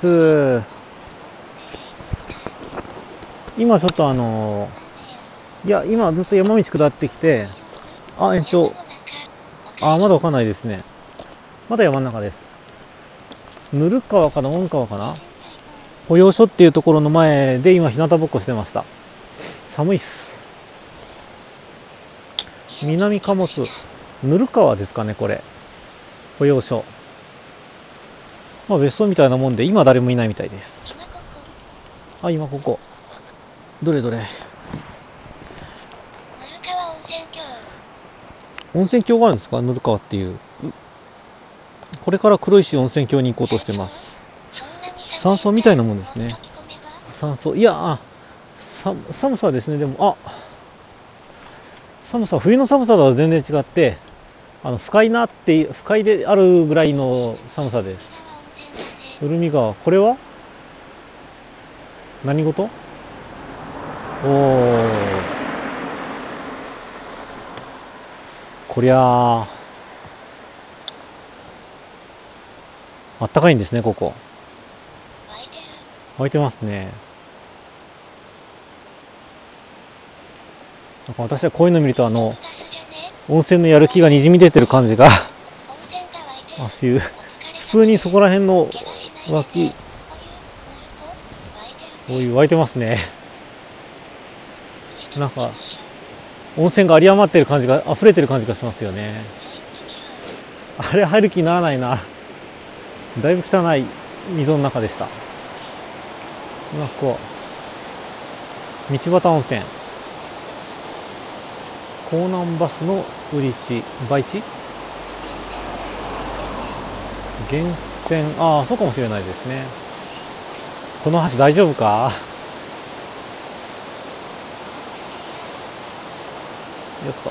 今ちょっといや、今ずっと山道下ってきて、あ、延長。あ、まだわかんないですね。まだ山の中です。ぬる川かな、温川かな。保養所っていうところの前で今日向ぼっこしてました。寒いっす。南貨物、ぬる川ですかね、これ。保養所。まあ別荘みたいなもんで、今誰もいないみたいです。あ、今ここ。どれどれ。温泉郷があるんですか、ぬる川っていう。これから黒石温泉郷に行こうとしてます。山荘みたいなもんですね。山荘、いや、寒さはですね、でも、寒さは冬の寒さとは全然違って、不快なっていう、不快であるぐらいの寒さです。うるみ川、これは何事？おお、こりゃあ、あったかいんですね、ここ。湧いてますね。なんか私はこういうの見ると温泉のやる気がにじみ出てる感じが足湯、普通にそこら辺の脇、お湯湧いてますね。なんか温泉が有り余ってる感じが、溢れてる感じがしますよね。あれ入る気にならないな。だいぶ汚い溝の中でした。なんかこう道端温泉、江南バスの売り地、売地、源泉、ああ、そうかもしれないですね。この橋大丈夫か？よっと。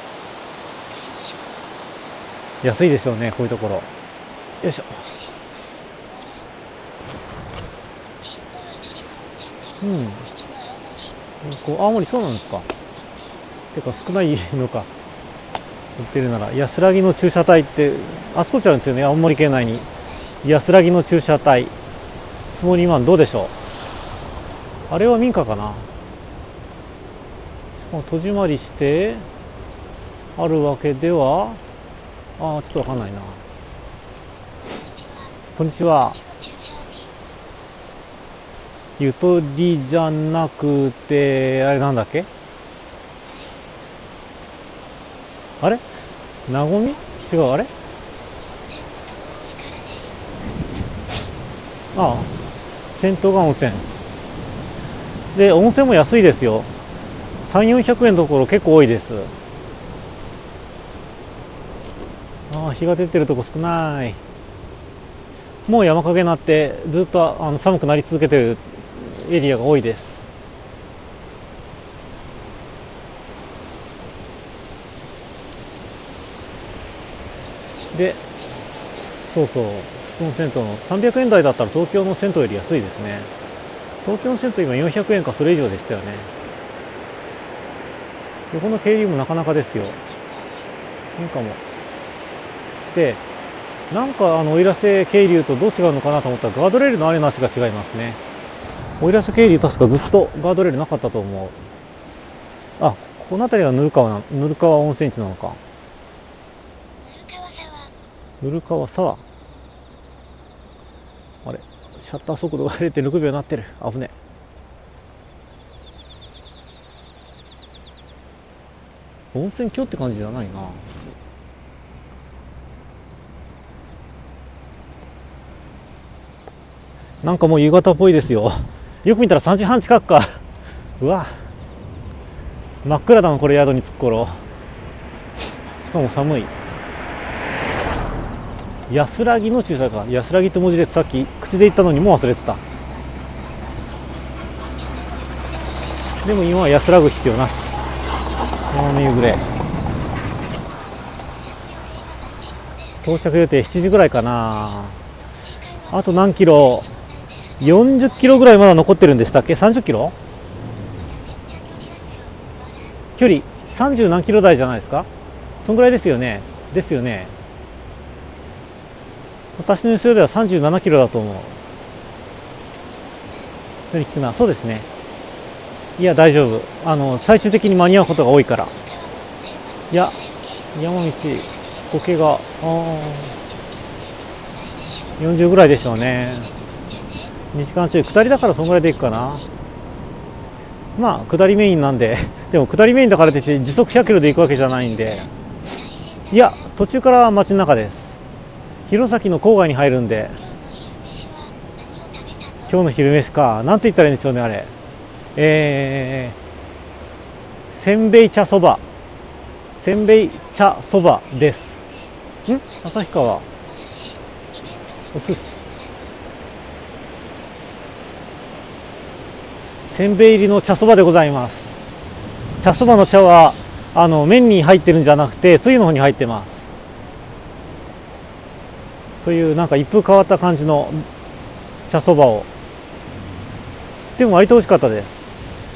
安いでしょうね、こういうところ。よいしょ。うん。青森そうなんですか。てか少ないのか。売ってるなら。安らぎの駐車帯ってあちこちあるんですよね、青森県内に。安らぎの駐車帯。つもり今どうでしょう。あれは民家かな。しかも戸締まりしてあるわけでは、ちょっとわかんないな。こんにちは。ゆとりじゃなくて、あれなんだっけ？あれ？なごみ？違う、あれ？銭湯が温泉。で、温泉も安いですよ。3、400円どころ結構多いです。日が出てるとこ少ない。もう山陰になってずっと寒くなり続けてるエリアが多いです。で、そうそう、普通の銭湯の300円台だったら東京の銭湯より安いですね。東京の銭湯今400円かそれ以上でしたよね。横の渓流もなかなかですよ。いいかも。で、なんか奥入瀬渓流とどう違うのかなと思ったらガードレールのありなしが違いますね。奥入瀬渓流確かずっとガードレールなかったと思う。この辺りはぬる川温泉地なのか。ぬる川沢。あれ、シャッター速度が 0.6 秒になってる。危ねえ。温泉郷って感じじゃないな。なんかもう夕方っぽいですよ。よく見たら3時半近くか。うわ、真っ暗だな、これ宿に着く頃。しかも寒い。安らぎの駐車か。安らぎって文字でさっき口で言ったのにもう忘れてた。でも今は安らぐ必要なし。山の夕暮れ。到着予定7時ぐらいかな。あと何キロ？40キロぐらいまだ残ってるんでしたっけ？ 30 キロ？距離30何キロ台じゃないですか？そんぐらいですよね。ですよね。私の予想では37キロだと思う。 人に聞くな。そうですね。いや、大丈夫。最終的に間に合うことが多いから。いや、山道、苔が、40ぐらいでしょうね。2時間ちょい。下りだからそんぐらいで行くかな。まあ、下りメインなんで、でも下りメインだからといって時速100キロで行くわけじゃないんで、いや、途中から街の中です。弘前の郊外に入るんで、今日の昼飯か。なんて言ったらいいんでしょうね、あれ。せんべい茶そば。せんべい茶そばです。旭川。お寿司。せんべい入りの茶そばでございます。茶そばの茶は麺に入ってるんじゃなくてつゆの方に入ってます。というなんか一風変わった感じの茶そばを。でも割と美味しかったです。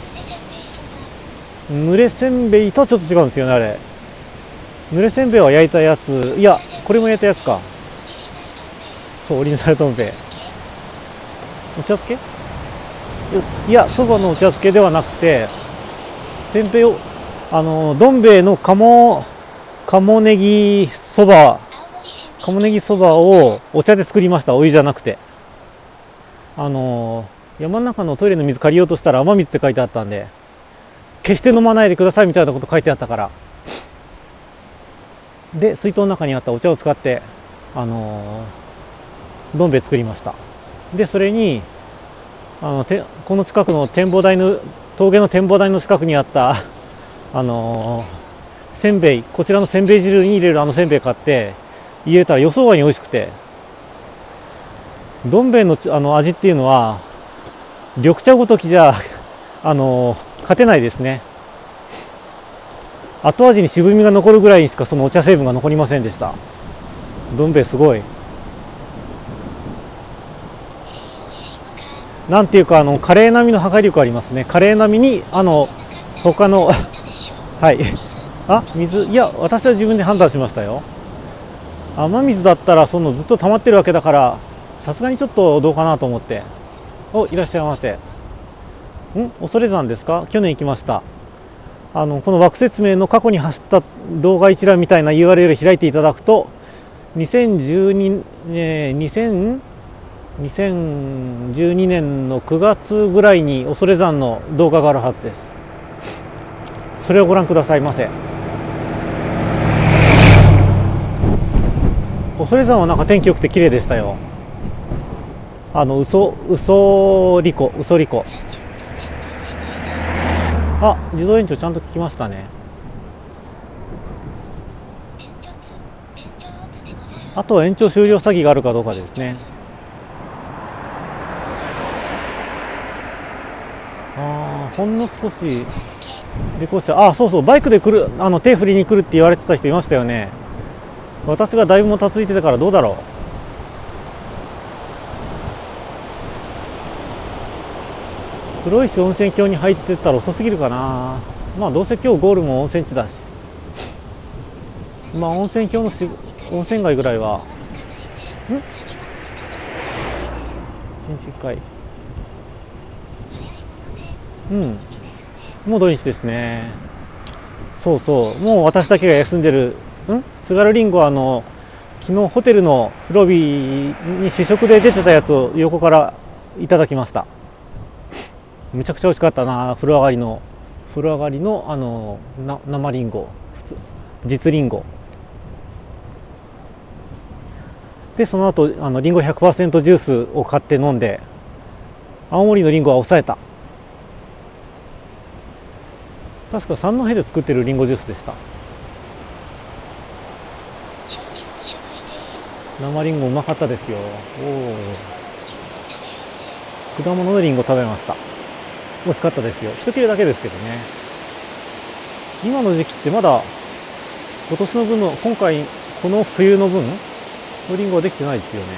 濡れせんべいとはちょっと違うんですよね、あれ。濡れせんべいは焼いたやつ。いや、これも焼いたやつか。そう、オリジナルどん兵衛。お茶漬け？いや、そばのお茶漬けではなくて、せんべいを、どん兵衛の鴨ネギそばをお茶で作りました。お湯じゃなくて。山の中のトイレの水借りようとしたら雨水って書いてあったんで、決して飲まないでくださいみたいなこと書いてあったから。で、水筒の中にあったお茶を使って、どん兵衛作りました。で、それに、この近くの峠の展望台の近くにあった、せんべい、こちらのせんべい汁に入れるせんべい買って入れたら予想外に美味しくて、どん兵衛の味っていうのは緑茶ごときじゃ勝てないですね。後味に渋みが残るぐらいにしかそのお茶成分が残りませんでした。どん兵衛すごい。なんていうかカレー並みの破壊力ありますね。カレー並みに他のはい、水、いや、私は自分で判断しましたよ。雨水だったらずっと溜まってるわけだから、さすがにちょっとどうかなと思って。いらっしゃいませ。恐山ですか？去年行きました。この枠説明の過去に走った動画一覧みたいな URL 開いていただくと、2012年の9月ぐらいに恐山の動画があるはずです。それをご覧くださいませ。恐山はなんか天気良くて綺麗でしたよ。嘘利湖。自動延長ちゃんと聞きましたね。あとは延長終了詐欺があるかどうかですね。ほんの少し尾行車、そうそう、バイクで来る、手振りに来るって言われてた人いましたよね。私がだいぶもたついてたからどうだろう。黒石温泉郷に入ってったら遅すぎるかな。まあどうせ今日ゴールも温泉地だし、まあ温泉郷の温泉街ぐらいは1日1回。もう土日ですね。そうそう、もう私だけが休んでる。津軽りんごは昨日ホテルのフロビーに試食で出てたやつを横からいただきました。めちゃくちゃ美味しかったな。風呂上がりの生りんご、実りんごで、その後りんご 100% ジュースを買って飲んで、青森のりんごは抑えた。確か三戸で作ってるりんごジュースでした。生りんごうまかったですよ。果物のりんご食べました。美味しかったですよ。一切れだけですけどね。今の時期ってまだ今年の分の、今回この冬の分のりんごはできてないですよね。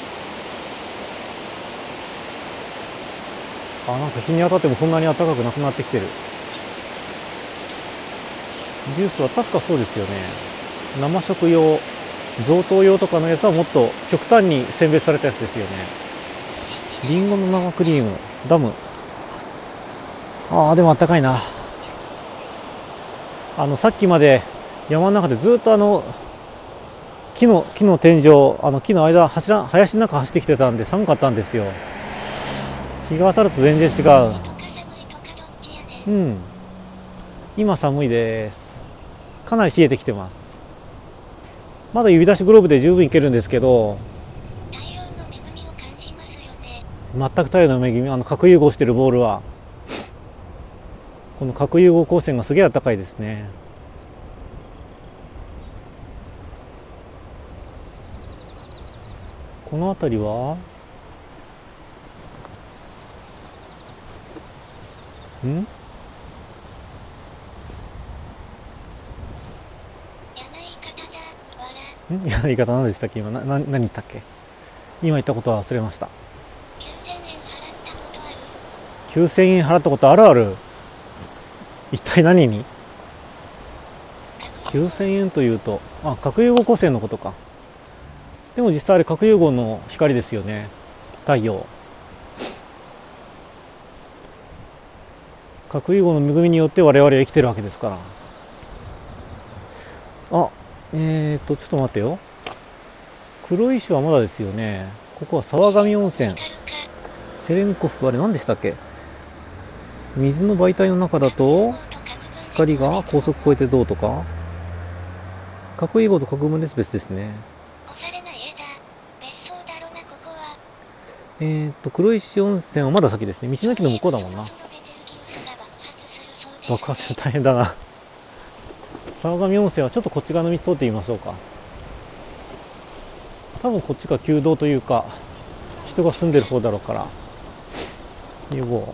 なんか日に当たってもそんなに暖かくなくなってきてる。ジュースは確かそうですよね。生食用、贈答用とかのやつはもっと極端に選別されたやつですよね。りんごの生クリーム、ダム。 ああ、でもあったかいな。さっきまで山の中でずっと木の天井、木の間、林の中走ってきてたんで寒かったんですよ。日が当たると全然違う。うん。今寒いです。かなり冷えてきてます。まだ指出しグローブで十分いけるんですけど、全く太陽の恵み、核融合してるボールは、この核融合光線がすげえ暖かいですね。この辺りはやり方何でしたっけ今。何言ったっけ。今言ったことは忘れました。9000円払ったことある。一体何に。9000円というと、核融合光線のことか。でも実際あれ核融合の光ですよね。太陽。核融合の恵みによって我々は生きてるわけですから。ちょっと待ってよ。黒石はまだですよね。ここは沢上温泉。セレンコフ、あれ何でしたっけ。水の媒体の中だと光が高速超えてどうとか。核融合と核分裂別ですね。黒石温泉はまだ先ですね。道の駅の向こうだもんな。爆発大変だな。沢上温泉はちょっとこっち側の道通ってみましょうか。多分こっちが旧道というか人が住んでる方だろうから行こ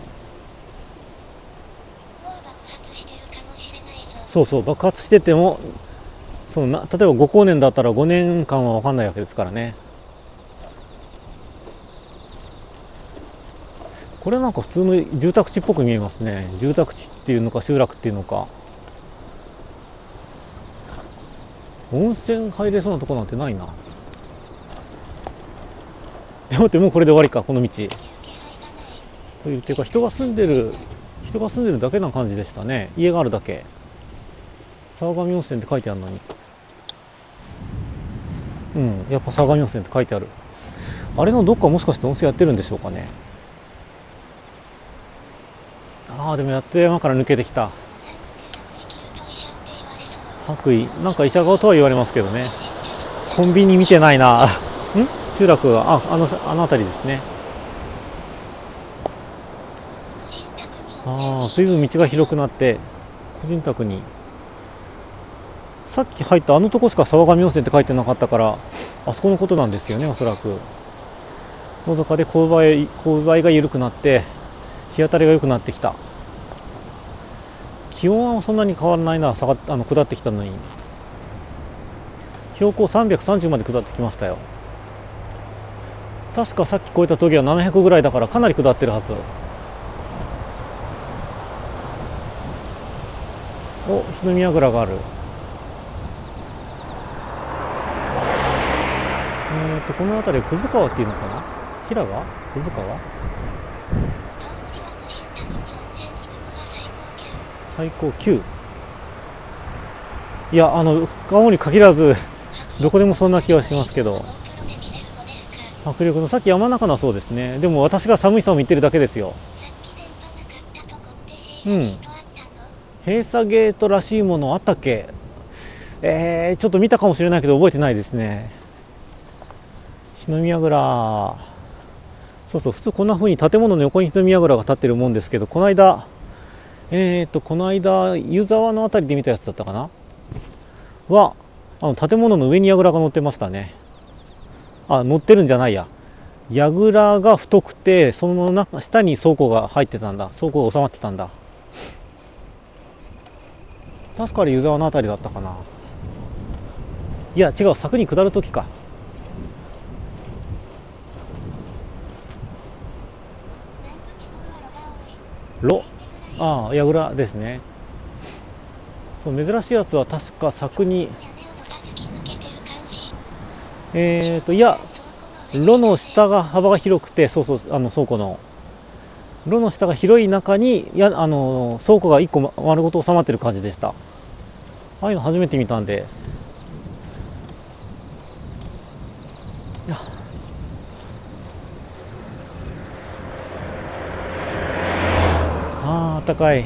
う。そうそう、爆発してても例えば5光年だったら5年間は分かんないわけですからね。これはなんか普通の住宅地っぽく見えますね。住宅地っていうのか集落っていうのか。温泉入れそうなとこなんてないな。でももうこれで終わりか、この道。というか人が住んでるだけな感じでしたね。家があるだけ。沢上温泉って書いてあるのに。やっぱ沢上温泉って書いてある。あれのどっかもしかして温泉やってるんでしょうかね。でもやっと山から抜けてきた。白衣なんか医者顔とは言われますけどね。コンビニ見てないな。集落はあの辺りですね。随分道が広くなって個人宅に。さっき入ったとこしか沢上温泉って書いてなかったから、あそこのことなんですよね、おそらく。のどかで勾配が緩くなって日当たりが良くなってきた。気温はそんなに変わらないな。下ってきたのに。標高330まで下ってきましたよ。確かさっき越えた時は700ぐらいだからかなり下ってるはず。日の見櫓がある。この辺り葛川っていうのかな。平賀葛川最高9。いや青に限らずどこでもそんな気はしますけど、迫力のさっき山中のはそうですね。でも私が寒いさを見てるだけですよ。閉鎖ゲートらしいものあったっけ。ちょっと見たかもしれないけど覚えてないですね。日の見櫓、そう普通こんな風に建物の横に日の見櫓が立ってるもんですけど、この間湯沢のあたりで見たやつだったかなは建物の上に櫓が乗ってましたね。乗ってるんじゃないや、櫓が太くてその下に倉庫が入ってたんだ。倉庫が収まってたんだ。確かに湯沢のあたりだったかな。いや違う、柵に下るときか。櫓ですね。そう珍しいやつは確か柵にいや炉の下が幅が広くて、倉庫の炉の下が広い中に倉庫が1個丸ごと収まってる感じでした。ああいうの初めて見たんで。あったかい。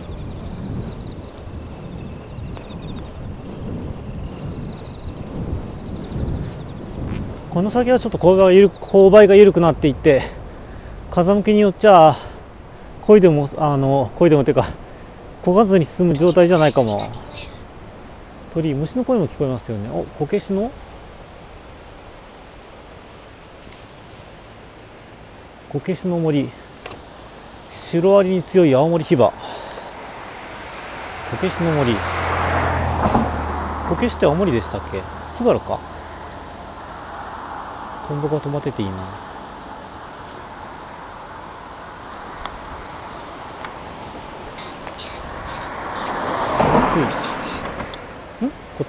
この先はちょっと勾配が緩くなっていって、風向きによっちゃ漕いでもっていうか漕がずに進む状態じゃないかも。鳥、虫の声も聞こえますよね。お、こけしの森。シロアリに強い青森ヒバ。こけしの森。こけしって青森でしたっけ？津軽か。トンボが止まってていいな。安い。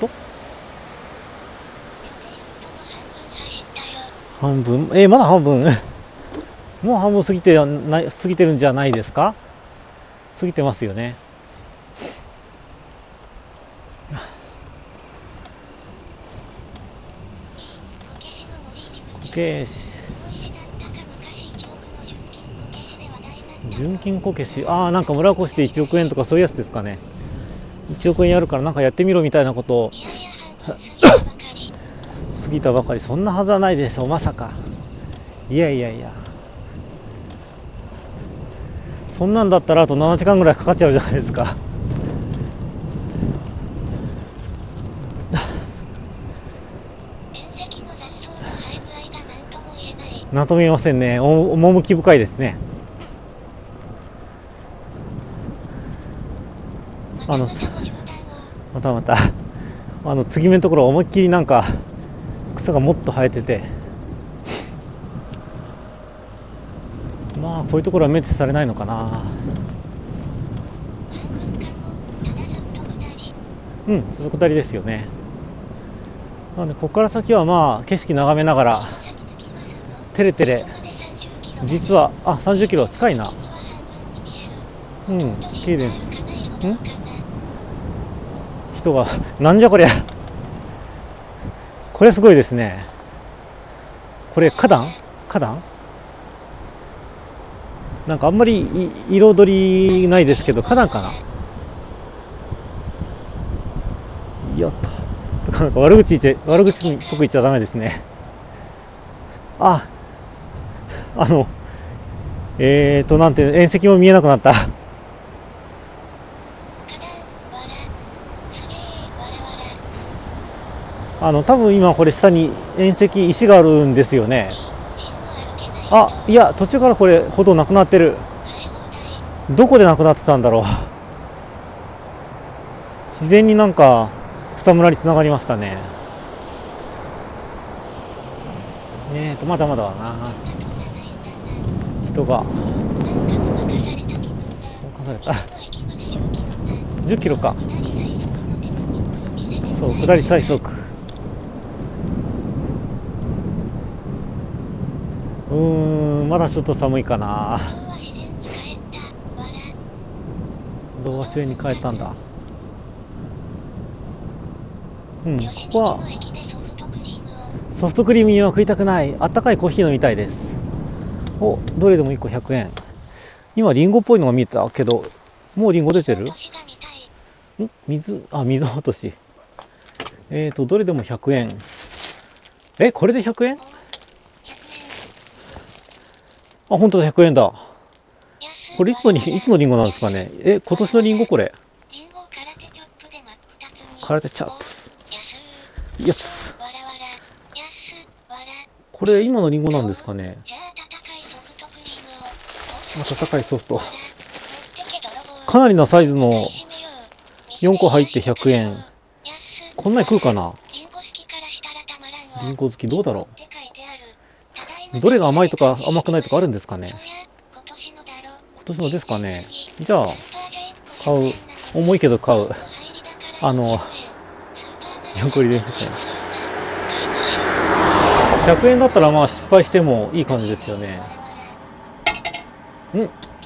半分？まだ半分もう半分過ぎてるんじゃないですか？過ぎてますよね。こけし。純金こけし。なんか村越して1億円とかそういうやつですかね。1億円やるからなんかやってみろみたいなことを過ぎたばかり。そんなはずはないでしょう、まさか。いや、そんなんだったらあと7時間ぐらいかかっちゃうじゃないですか。なんとも言えませんね。趣深いですね。また継ぎ目のところ思いっきりなんか草がもっと生えてて、まあこういうところはメンテされないのかな。続く下りですよね。なのでここから先はまあ景色眺めながらテレテレ。実は30キロ近いな。綺麗です。人がなんじゃこりゃ。これすごいですね。これ花壇なんかあんまり彩りないですけど、花壇かな。やった。なんか悪口っぽく言っちゃダメですね。なんて縁石も見えなくなった。多分今これ下に石があるんですよね。いや、途中からこれ歩道なくなってる。どこでなくなってたんだろう。自然になんか草むらにつながりましたね。まだまだだな。人が犯された。10キロか。そう、下り最速。まだちょっと寒いかな。どうは自然に変えたんだ。ここはソフトクリームには食いたくない。あったかいコーヒー飲みたいです。どれでも1個100円。今リンゴっぽいのが見えたけど、もうリンゴ出てる？水落とし。どれでも100円。これで100円？本当だ、100円だ。これいつのリンゴなんですかね。今年のリンゴこれ。空手チャップ。やつ。これ今のリンゴなんですかね。温かいソフト。かなりなサイズの4個入って100円。こんなに食うかな。リンゴ好きどうだろう。どれが甘いとか甘くないとかあるんですかね。今年のですかね。じゃあ買う。重いけど買う。横売りで100円だったらまあ失敗してもいい感じですよね。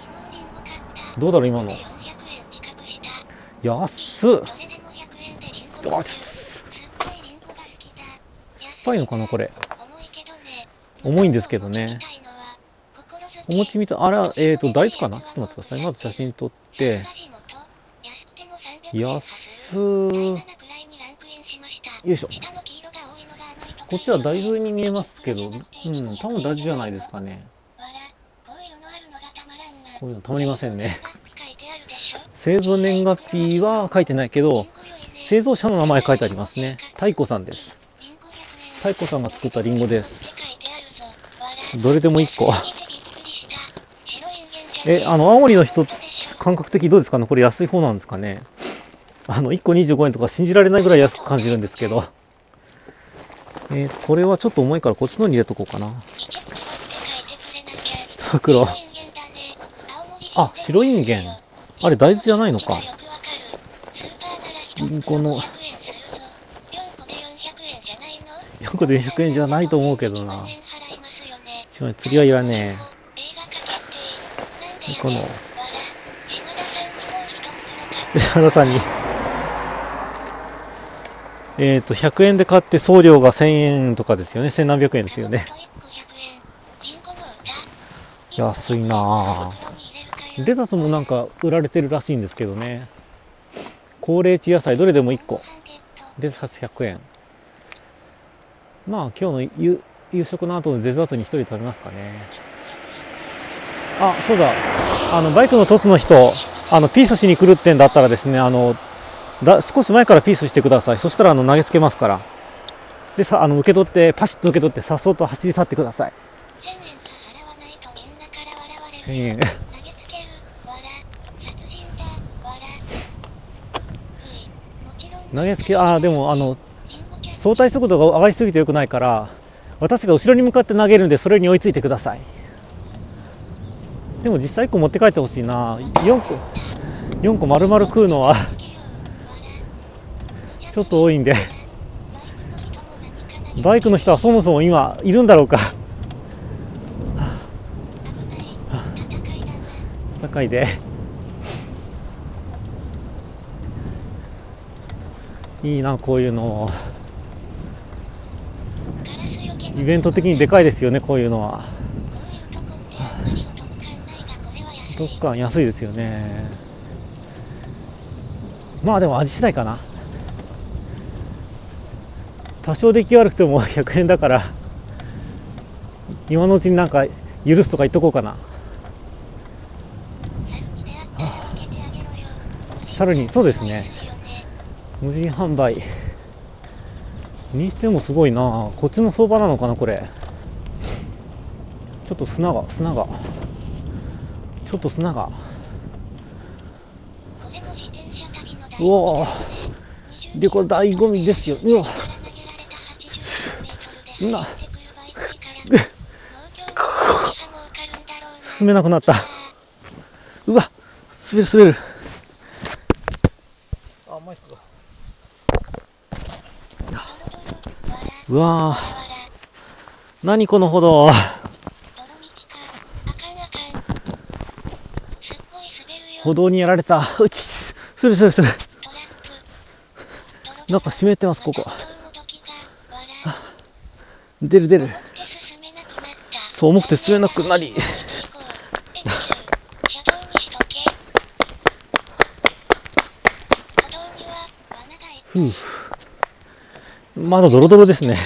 どうだろう今の。 400円近くした。 安っ。 それでも100円でリンゴがあ、 酸っぱいリンゴが好きだ。 酸っぱいのかなこれ。 重いけどね。 重いんですけどね。 みたいのは心づけお餅みたい、あれは、大豆かな。ちょっと待ってください。まず写真撮って。 安くても300円安第ー。 7くらいにランクインしました。 よいしょ。 下の黄色が多いのが甘いとかこっちは大豆に見えますけど、うん、多分大豆じゃないですかね。 わら、こういうのあるのがたまらんな。 こういうのたまりませんね。 書いてあるでしょ。 製造年月日は書いてないけど、製造者の名前書いてありますね。太子さんです。 リンゴ100円太子さんが作ったリンゴです。 って書いてあるぞ。わら、 どれでも1個。 見てびっくりした。白いんげんじゃねえ青森の人、 でしょ。 感覚的どうですかね。これ安い方なんですかね。1個25円とか信じられないぐらい安く感じるんですけど。これはちょっと重いからこっちのに入れとこうかな。1袋。あ、白インゲン。あれ大豆じゃないのか。リンゴの4個で400円じゃないと思うけどな。違う、釣りはいらねえ。この島田さんに100円で買って送料が1000円とかですよね。1000何百円ですよね。安いなぁ。レタスもなんか売られてるらしいんですけどね。高冷地野菜どれでも1個。レタス100円。まあ今日の夕食の後のデザートに1人食べますかね。あ、そうだ。バイクの凸の人、ピースしに来るってんだったらですね、少し前からピースしてください。そしたら投げつけますから。でさ、受け取って、パシッと受け取って、さっそうと走り去ってください。1000円。投げつけ、でも、相対速度が上がりすぎてよくないから、私が後ろに向かって投げるんで、それに追いついてください。でも実際1個持って帰ってほしいな。4個丸々食うのはちょっと多いんで。バイクの人はそもそも今いるんだろうか。高いでいいな、こういうの。イベント的にでかいですよね、こういうのは。どっか安いですよね。まあでも味次第かな。多少出来悪くても100円だから、今のうちになんか許すとか言っとこうかな。猿に、そうですね。無人販売にしてもすごいな。こっちの相場なのかなこれ。ちょっと砂がちょっと砂が、うわでこれ醍醐味ですよ。うわ進めなくなった。うわ滑る。マイクが。うわ何この歩道。歩道にやられた。うちするなんか湿ってます。ここ出る。そう重くて進めなくなりまだドロドロですね。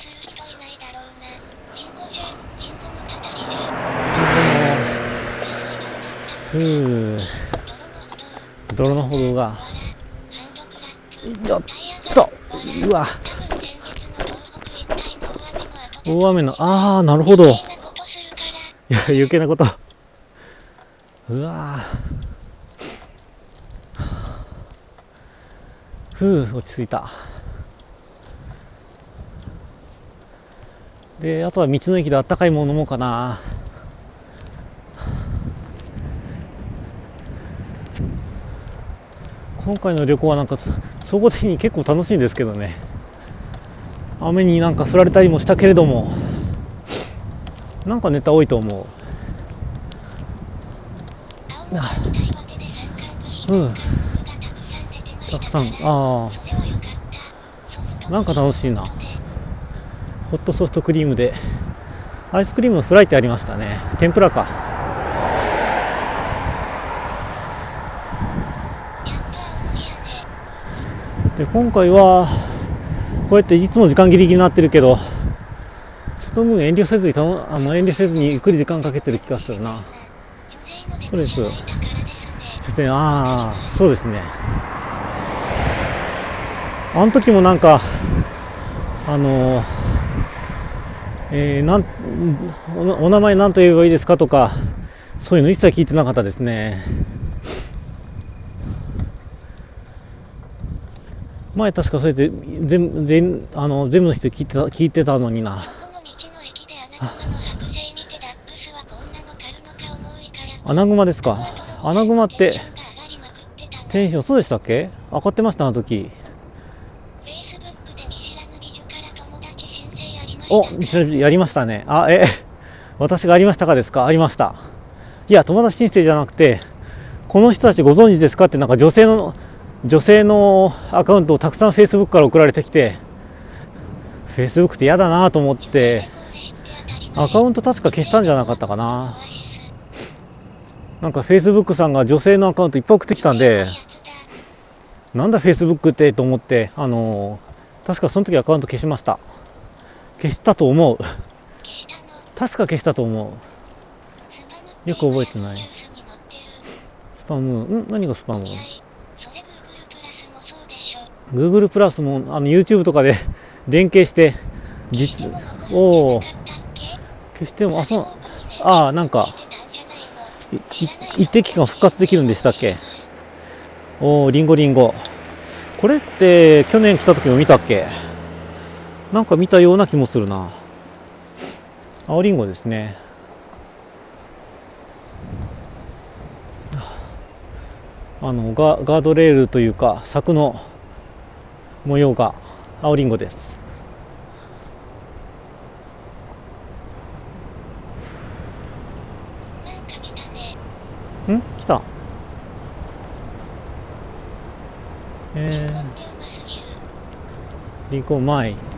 泥の歩道がやったうわ大雨のなるほど。いや余計なこと。うわ落ち着いた。であとは道の駅であったかいもの飲もうかな。今回の旅行はなんか総合的に結構楽しいんですけどね。雨になんか降られたりもしたけれども、なんかネタ多いと思う。 うん。たくさん。ああ。なんか楽しいな。ホットソフトクリームで。アイスクリームのフライってありましたね。天ぷらか。で、今回は、こうやっていつも時間ギリギリになってるけど、その分遠慮せずに遠慮せずにゆっくり時間かけてる気がするな。そうです。そしてそうですね。あの時もなんかお名前何と言えばいいですかとか、そういうの一切聞いてなかったですね。前確かそれで全部の人聞いてたのにな。アナグマですか。アナグマってテンションそうでしたっけ？上がってましたあの時。お、やりましたね。私がありましたかですか？ありました。いや、友達申請じゃなくて、この人たちご存知ですかって、なんか女性のアカウントをたくさん Facebook から送られてきて、Facebook って嫌だなと思って、アカウント確か消したんじゃなかったかな。なんか Facebook さんが女性のアカウントいっぱい送ってきたんで、なんだ Facebook ってと思って、確かその時アカウント消しました。消したと思う。確か消したと思う。よく覚えてない。スパム、何がスパム？ Google プラスもYouTube とかで連携して消してもなんか一定期間復活できるんでしたっけ？リンゴ。これって去年来た時も見たっけ？なんか見たような気もするな。青リンゴですね。ガードレールというか柵の模様が青リンゴです。来た。リンゴうまい。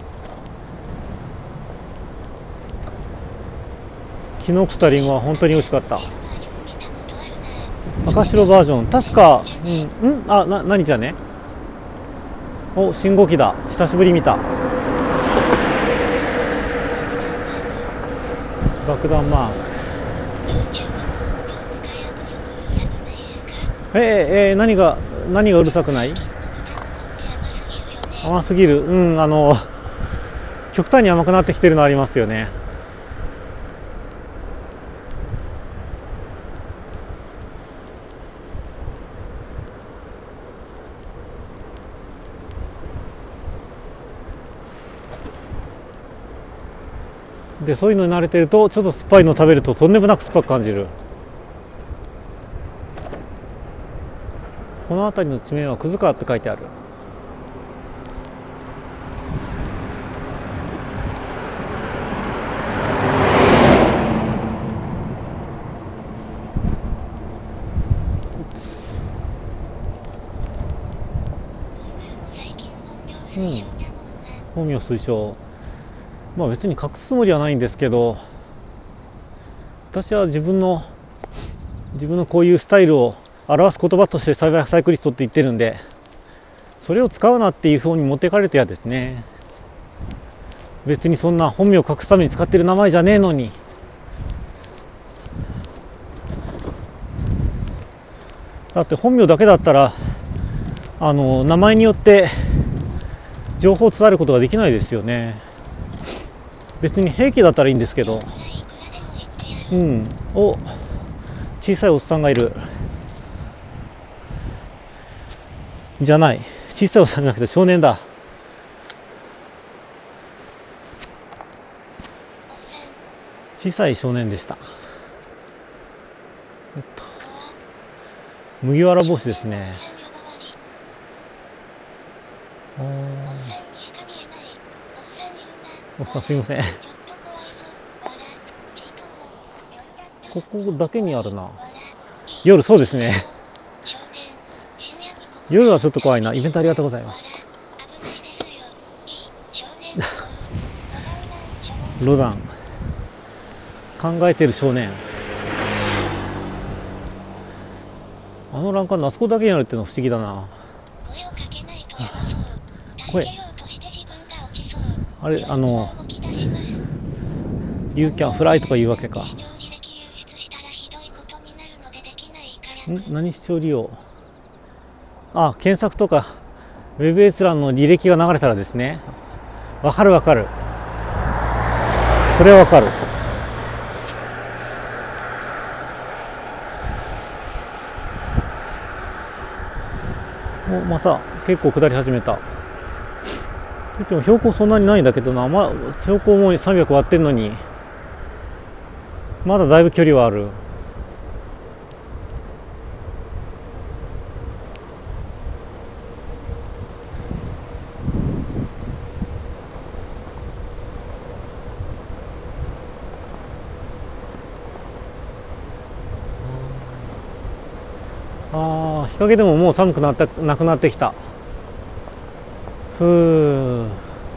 昨日食ったリンゴは本当に美味しかった。赤白バージョン、確か、何じゃね？信号機だ。久しぶり見た。爆弾マーク。何がうるさくない？甘すぎる。極端に甘くなってきてるのありますよね。で、そういうのに慣れてると、ちょっと酸っぱいの食べるととんでもなく酸っぱく感じる。この辺りの地名は葛川って書いてある。本名推奨。別に隠すつもりはないんですけど、私は自分のこういうスタイルを表す言葉としてサイクリストって言ってるんで、それを使うなっていう風に持っていかれてはですね、別にそんな本名を隠すために使ってる名前じゃねえのに。だって本名だけだったら名前によって情報を伝えることができないですよね。別に平気だったらいいんですけど。小さいおっさんがいる。じゃない、小さいおっさんじゃなくて少年だ。小さい少年でした。麦わら帽子ですね。おっさんすいません。ここだけにあるな。夜、そうですね。 夜はちょっと怖いな。イベントありがとうございます。ロダン。考えてる少年。あの欄干のあそこだけにあるってのは不思議だな。声。あれ、ユーキャンフライとか言うわけか。何視聴利用。あ、検索とか、ウェブ閲覧の履歴が流れたらですね。わかるわかる。それはわかる。お、また結構下り始めた。でも標高そんなにないんだけどな、標高も300割ってんのに、まだだいぶ距離はある。日陰でももう寒くなくなってきた。ふう。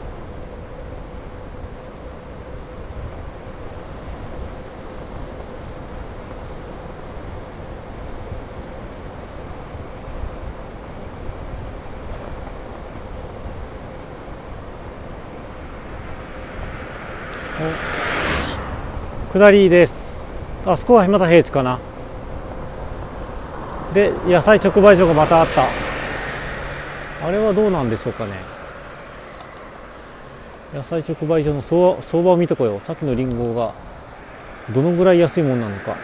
下りです。あそこはまた平地かな。で、野菜直売所がまたあった。あれはどうなんでしょうかね。野菜直売所の相場を見てこよう。さっきのリンゴがどのぐらい安いものなのか。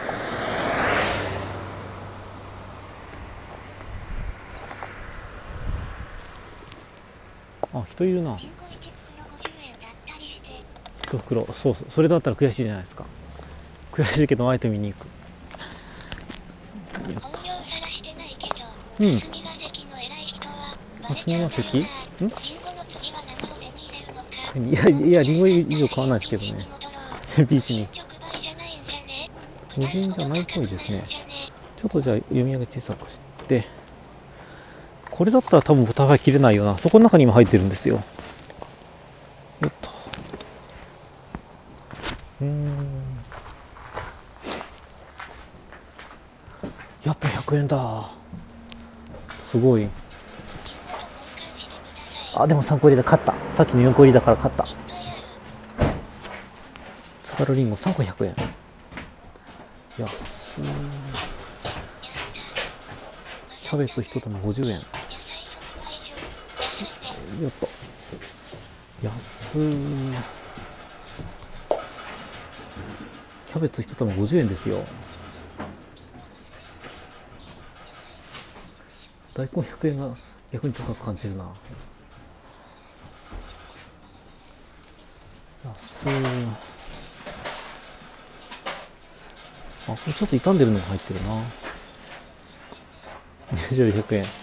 あ、人いるな。1袋、そう、それだったら悔しいじゃないですか。悔しいけどあえて見に行く。うん。霞が関？ん？いや、リンゴ以上買わないですけどね。ビーチに。無人じゃないっぽいですね。ちょっとじゃあ読み上げ小さくして。これだったら多分お互い切れないよな。そこの中に今入ってるんですよ。よっと。やっぱ100円だ。すごい。あ、でも3個入りだ。勝った。さっきの4個入りだから勝った。津軽りんご3個100円。安い。キャベツ1玉50円。やっぱ安い。キャベツ1玉50円ですよ。大根100円が逆に高く感じるな。安い。あ、これちょっと傷んでるのが入ってるな。100円。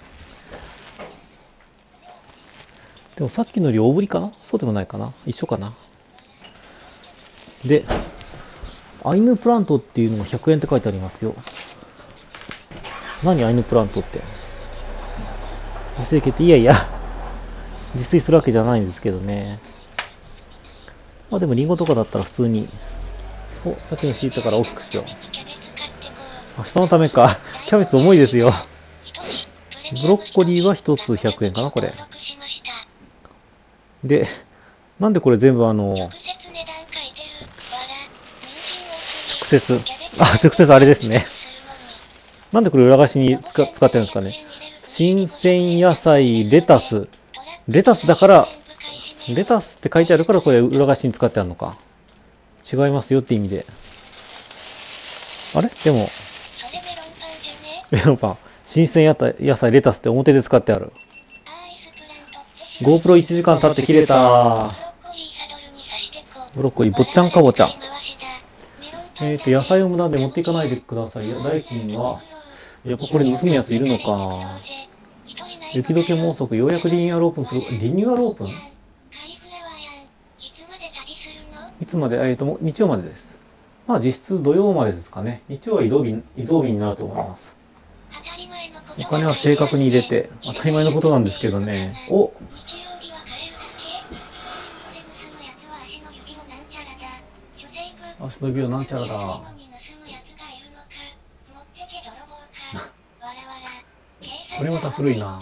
でもさっきのより大ぶりかな？そうでもないかな？一緒かな？で、アイヌプラントっていうのが100円って書いてありますよ。何アイヌプラントって。自生系って、いやいや、自炊するわけじゃないんですけどね。まあでもリンゴとかだったら普通に、お、さっきの引いたから大きくしよう。明日のためか。キャベツ重いですよ。ブロッコリーは1つ100円かな、これ。で、なんでこれ全部直接、直接あれですね。なんでこれ裏返しに使ってるんですかね。新鮮野菜、レタス。レタスだから、レタスって書いてあるからこれ裏返しに使ってあるのか。違いますよって意味で。あれでも、メロンパン。新鮮野菜、レタスって表で使ってある。GoPro 1時間経って切れた。ブロッコリー、ぼっちゃんかぼちゃん。野菜を無駄で持っていかないでください。代金は、やっぱこれ盗むやついるのかな。雪解け猛速、ようやくリニューアルオープンする。リニューアルオープン？いつまで？日曜までです。まあ実質土曜までですかね。日曜は移動日になると思います。 お金は正確に入れて当たり前のことなんですけどね。お、足の指をなんちゃらだ。これまた古いな。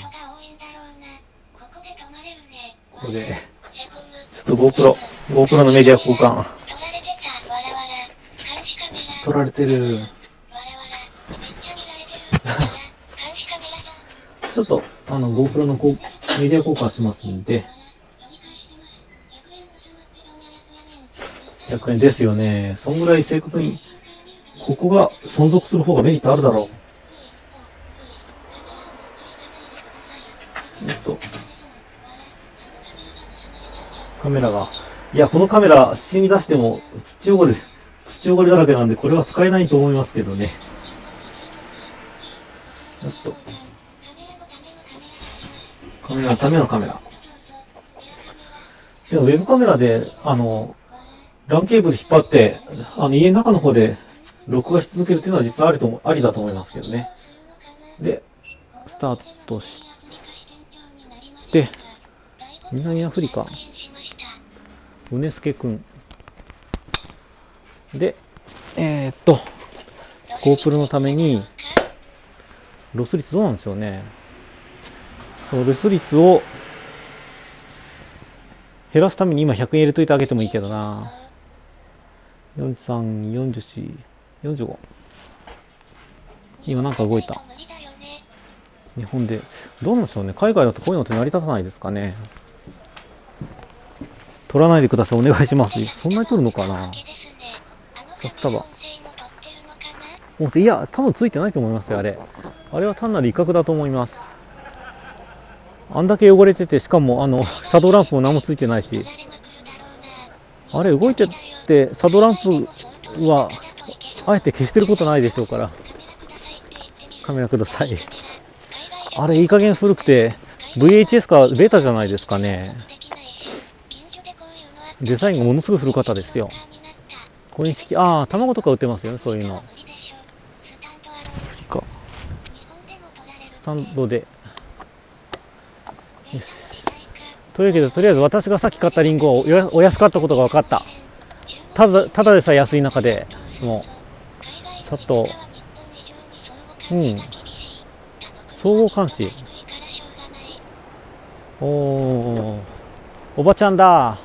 これでちょっと GoPro のメディア交換。撮られてる。ちょっとGoPro のメディア交換しますんで。100円ですよね。そんぐらい正確にここが存続する方がメリットあるだろう。カメラが、いや、このカメラ死に出しても土汚れだらけなんで、これは使えないと思いますけどね。カメラのためのカメラ。でもウェブカメラでランケーブル引っ張って家の中の方で録画し続けるっていうのは実はありだと思いますけどね。でスタートして南アフリカうねすけくんでGoPro のためにロス率どうなんでしょうね。そう、ロス率を減らすために今100円入れといてあげてもいいけどな。43、44、45。今なんか動いた。日本でどうなんでしょうね。海外だとこういうのって成り立たないですかね。取らないでください、お願いします。そんなに取るのかな。サスタバ音声、いや多分ついてないと思いますよ。あれは単なる威嚇だと思います。あんだけ汚れてて、しかも作動ランプも何もついてないし、あれ動いてって作動ランプはあえて消してることないでしょうから。カメラください。あれいい加減古くて VHS かベータじゃないですかね。デザインがものすごい古かったですよ。コイン式、卵とか売ってますよね、そういうの。スタンドでよし。というわけで、とりあえず私がさっき買ったリンゴはお安かったことが分かった。ただでさえ安い中でもうさっと、総合監視、おばちゃんだ。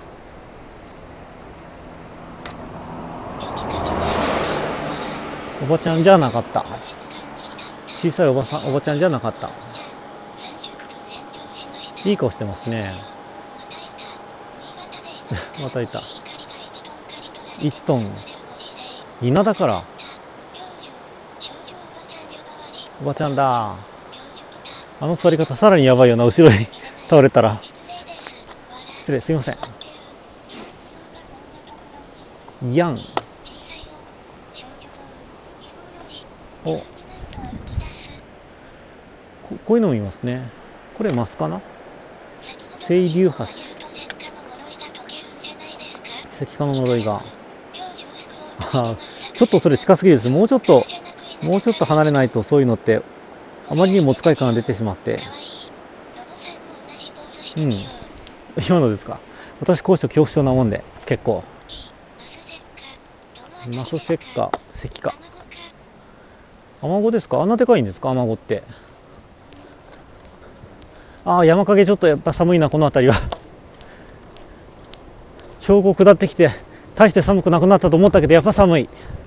おばちゃんじゃなかった。小さいおばちゃんじゃなかった。いい顔してますね。またいた。1トン稲だから。おばちゃんだ。座り方さらにやばいよな。後ろに倒れたら。失礼、すいません。ヤン。こういうのもいますね。これマスかな。清流橋。石化の呪いが。ちょっとそれ近すぎるです。もうちょっと離れないと、そういうのってあまりにも使い感が出てしまって。今のですか。私高所恐怖症なもんで結構。マス石化、石化。アマゴですか。あんなでかいんですか、アマゴって。山陰ちょっとやっぱ寒いな、この辺りは。標高下ってきて大して寒くなくなったと思ったけど、やっぱ寒い。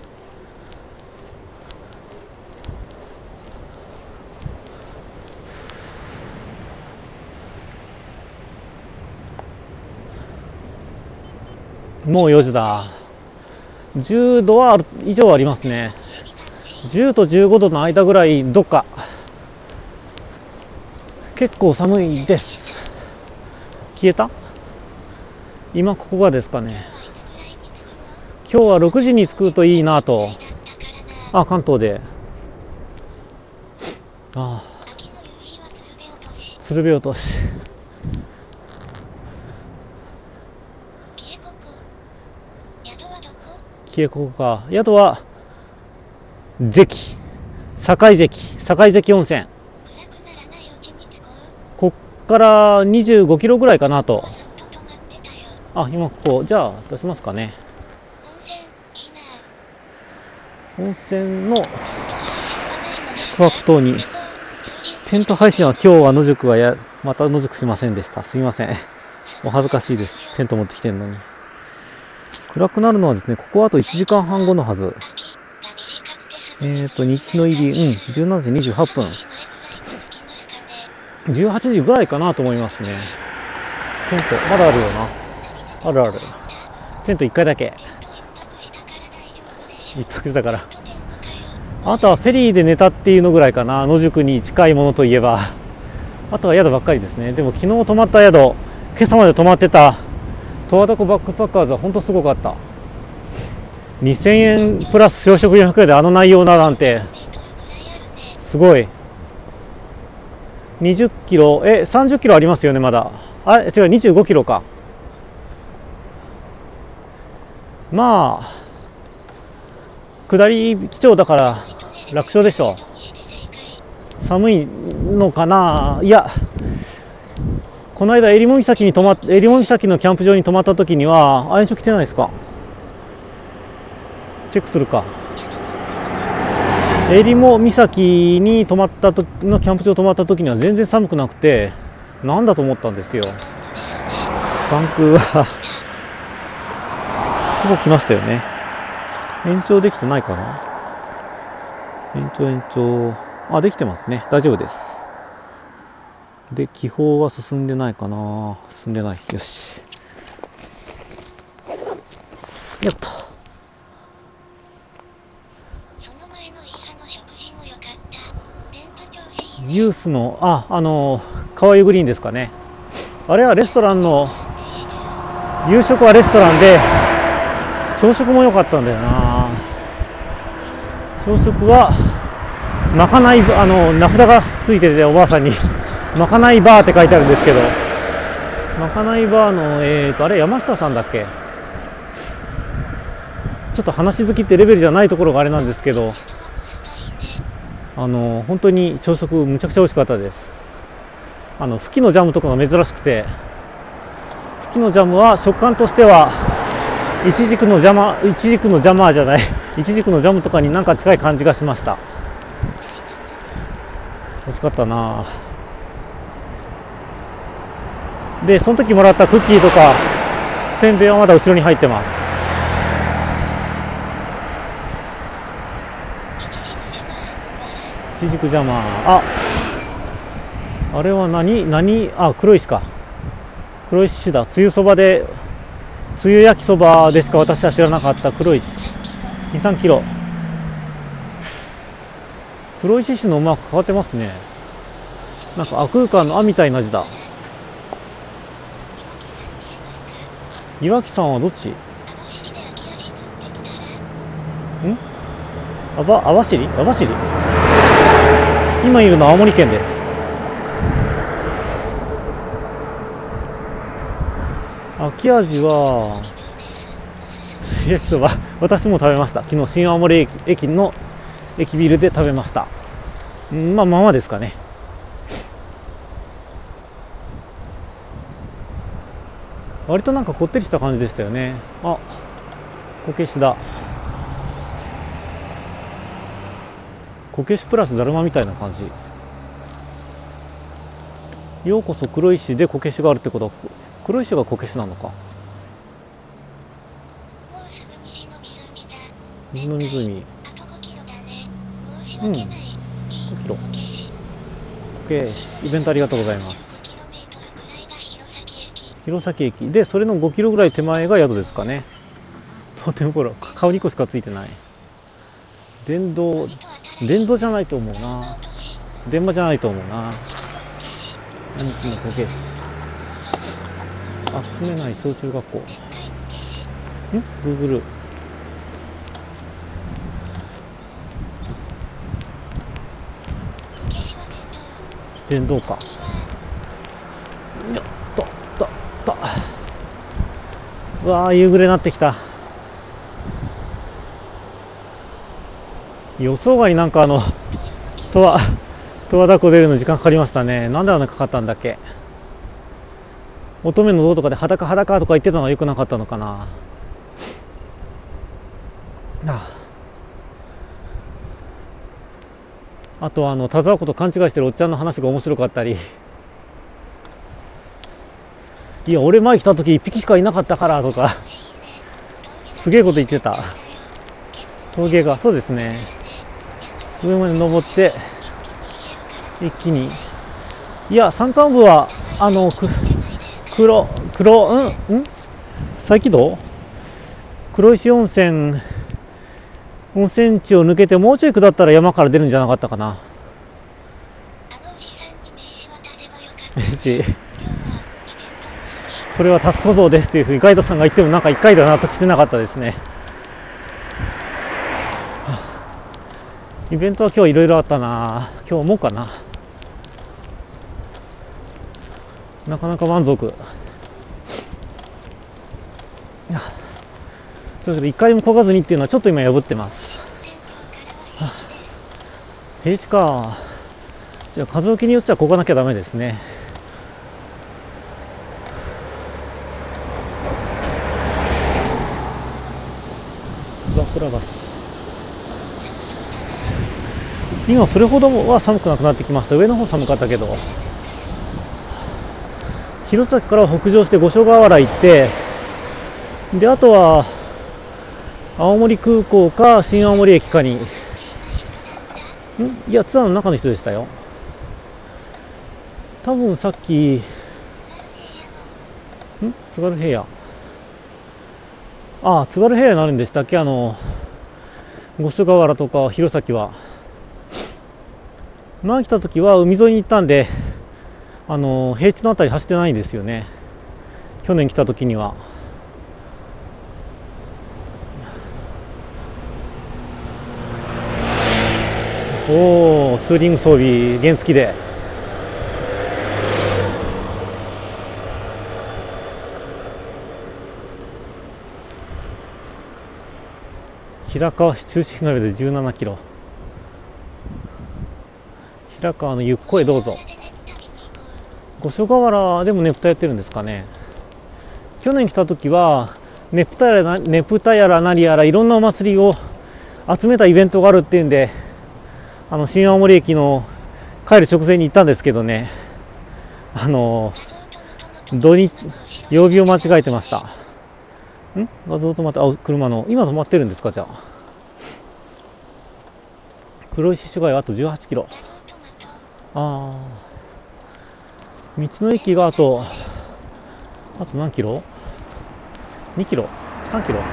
もう4時だ。10度は以上ありますね。10と15度の間ぐらい、どっか結構寒いです。消えた。今ここがですかね。今日は6時に着くといいなと。関東で鶴瓶落とし。消えここか。宿は関温泉。 から25キロぐらいかなと。あ、今ここ、じゃあ出しますかね。温泉の宿泊等に、テント配信は今日は野宿はまた野宿しませんでした。すみません。お恥ずかしいです。テント持ってきてるのに。暗くなるのはですね、ここはあと1時間半後のはず。日の入り、17時28分。18時ぐらいかなと思いますね。テント、まだあるよな。あるある。テント1回だけ。1泊だから。あとはフェリーで寝たっていうのぐらいかな。野宿に近いものといえば。あとは宿ばっかりですね。でも昨日泊まった宿、今朝まで泊まってた十和田湖バックパッカーズは本当すごかった。2000円プラス朝食400円であの内容だなんて、すごい。20キロ、30キロありますよね、まだ。あ、違う、25キロか。まあ、下り基調だから楽勝でしょう。寒いのかな。いや、この間襟裳岬のキャンプ場に泊まった時にはアイアンショ着てないですか。チェックするか。襟裳岬に泊まった時のキャンプ場泊まった時には全然寒くなくて、なんだと思ったんですよ。バンクはほぼ来ましたよね。延長できてないかな。延長、あ、できてますね。大丈夫です。で、気泡は進んでないかな。進んでない。よし。やっと。ユースの、川湯グリーンですかね。あれはレストランの、夕食はレストランで、朝食も良かったんだよな。朝食は、まかない、名札がついてて、おばあさんに、まかないバーって書いてあるんですけど、まかないバーの、あれ、山下さんだっけ。ちょっと話好きってレベルじゃないところがあれなんですけど、本当に朝食むちゃくちゃ美味しかったです。フキのジャムとかが珍しくて、フキのジャムは食感としてはイチジクのジャムとかになんか近い感じがしました。美味しかったな。で、その時もらったクッキーとかせんべいはまだ後ろに入ってます。イチジクジャマー、あれは黒石か。黒石市だ。つゆ焼きそばでしか私は知らなかった黒石。2、3キロ。黒石市のマーク変わってますね。なんか空間のみたいな字だ。岩木さんはどっち？網走？今いるのは青森県です。秋味は焼きそば、私も食べました。昨日新青森駅の駅ビルで食べました。まあまあまあですかね。割となんかこってりした感じでしたよね。こけしだ。こけしプラスだるまみたいな感じ。ようこそ黒石でこけしがあるってことは、黒石がこけしなのか。水の湖。5キロ。こけしイベントありがとうございます。弘前駅で、それの5キロぐらい手前が宿ですかね。とてもほら顔2個しかついてない。電動じゃないと思うな。電話じゃないと思うな。兄貴のこけし。集めない小中学校。Google。電動か。よっと。うわー、夕暮れになってきた。予想外になんか十和田湖出るの時間かかりましたね。なんであんなかかったんだっけ。 乙女の像とかで裸裸とか言ってたのは良くなかったのかな。あと田沢湖と勘違いしてるおっちゃんの話が面白かったり、いや俺前来た時1匹しかいなかったからとかすげえこと言ってた。峠がそうですね、上まで登って一気に、いや山間部は再起動黒石温泉地を抜けてもうちょい下ったら山から出るんじゃなかったかな。名刺それはタスコ像ですっていうふうにガイドさんが言ってもなんか1回では納得してなかったですね。イベントは今日いろいろあったな。今日もかな。なかなか満足。というわけで1回も漕がずにっていうのはちょっと今破ってます。平地か。じゃあ風向きによっちゃ漕がなきゃダメですね。燕倉橋。今それほどは寒くなくなってきました。上の方寒かったけど、弘前から北上して五所川原行って、であとは青森空港か新青森駅かに、いやツアーの中の人でしたよ。多分さっき津軽平野、津軽平野になるんでしたっけ、五所川原とか弘前は。前来た時は海沿いに行ったんで、平地のあたり走ってないんですよね、去年来た時には。おお、ツーリング装備原付で。平川市中心街で17キロ。平川のゆっこへどうぞ。五所川原でもねぷたやってるんですかね。去年来た時はねぷたやら何やらいろんなお祭りを集めたイベントがあるっていうんで、新青森駅の帰る直前に行ったんですけどね、曜日を間違えてました。画像止まって、車の今止まってるんですか。じゃあ黒石市街はあと18キロ。道の駅があと何キロ ?2 キロ ?3 キロ。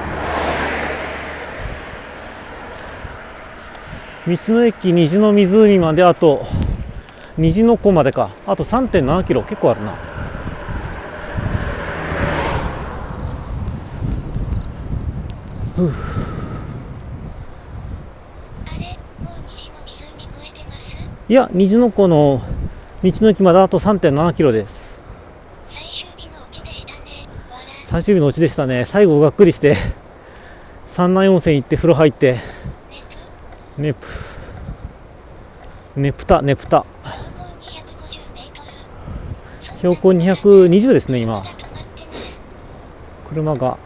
道の駅虹の湖まであと虹の湖までか、あと 3.7 キロ。結構あるな。いや、虹の湖の道の駅まであと 3.7 キロです。最終日のオチでしたね。最後がっくりして山内温泉行って風呂入ってねぷた標高220ですね。今車が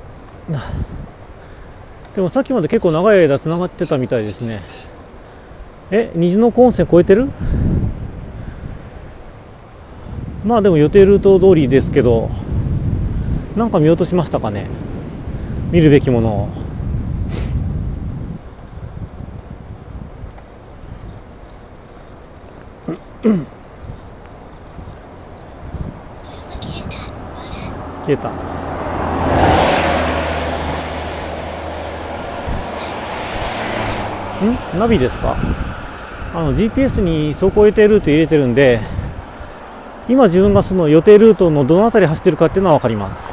でもさっきまで結構長い間つながってたみたいですね。虹の湖温泉越えてる？まあでも予定ルート通りですけど、なんか見落としましたかね、見るべきものを。消えた。ナビですか。GPS に走行予定ルート入れてるんで、今自分がその予定ルートのどの辺り走ってるかっていうのは分かります。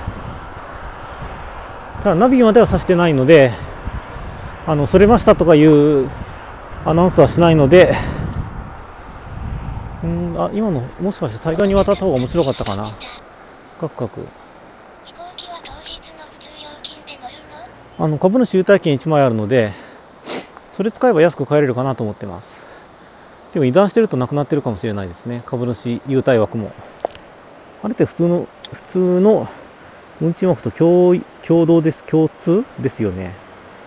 ただナビまではさしてないので、それましたとかいうアナウンスはしないので、今のもしかして対岸に渡った方が面白かったかな。カクカク。株主優待券1枚あるので、それ使えば安く買えれるかなと思ってます。でも油断してるとなくなってるかもしれないですね、株主優待枠も。あれって普通の普通の運賃枠と共同です。共通ですよね。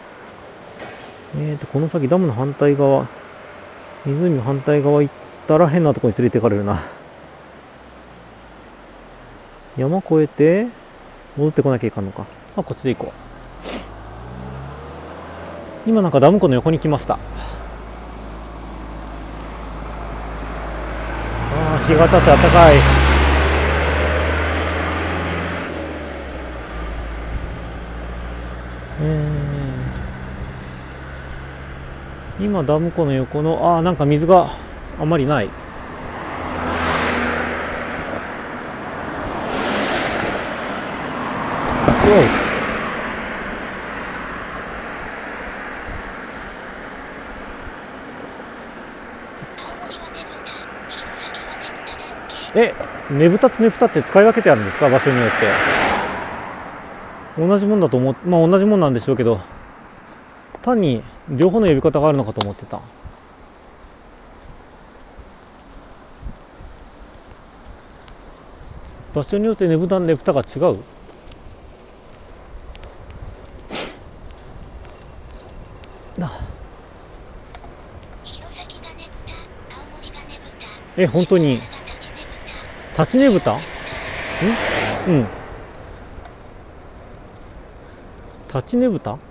この先ダムの反対側、湖の反対側行ったら変なとこに連れて行かれるな。山越えて戻ってこなきゃいかんのか。あ、こっちで行こう。今なんかダム湖の横に来ました。日が経って暖かい。今ダム湖の横のなんか水があまりない。ねぶたとねぶたって使い分けてあるんですか、場所によって。同じもんだと思って、まあ同じもんなんでしょうけど、単に両方の呼び方があるのかと思ってた。場所によってねぶたが違う。本当に立ちねぶた？うん。立ちねぶた？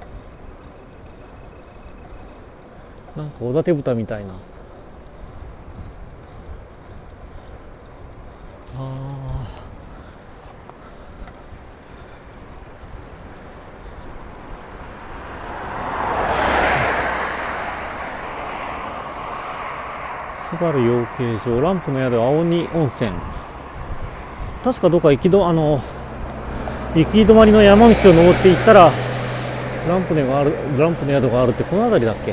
なんかおだてぶたみたいな。スバル養鶏場、ランプの宿青鬼温泉。確かどっか行き止まりの山道を登っていったらランプの宿があるって、この辺りだっけ。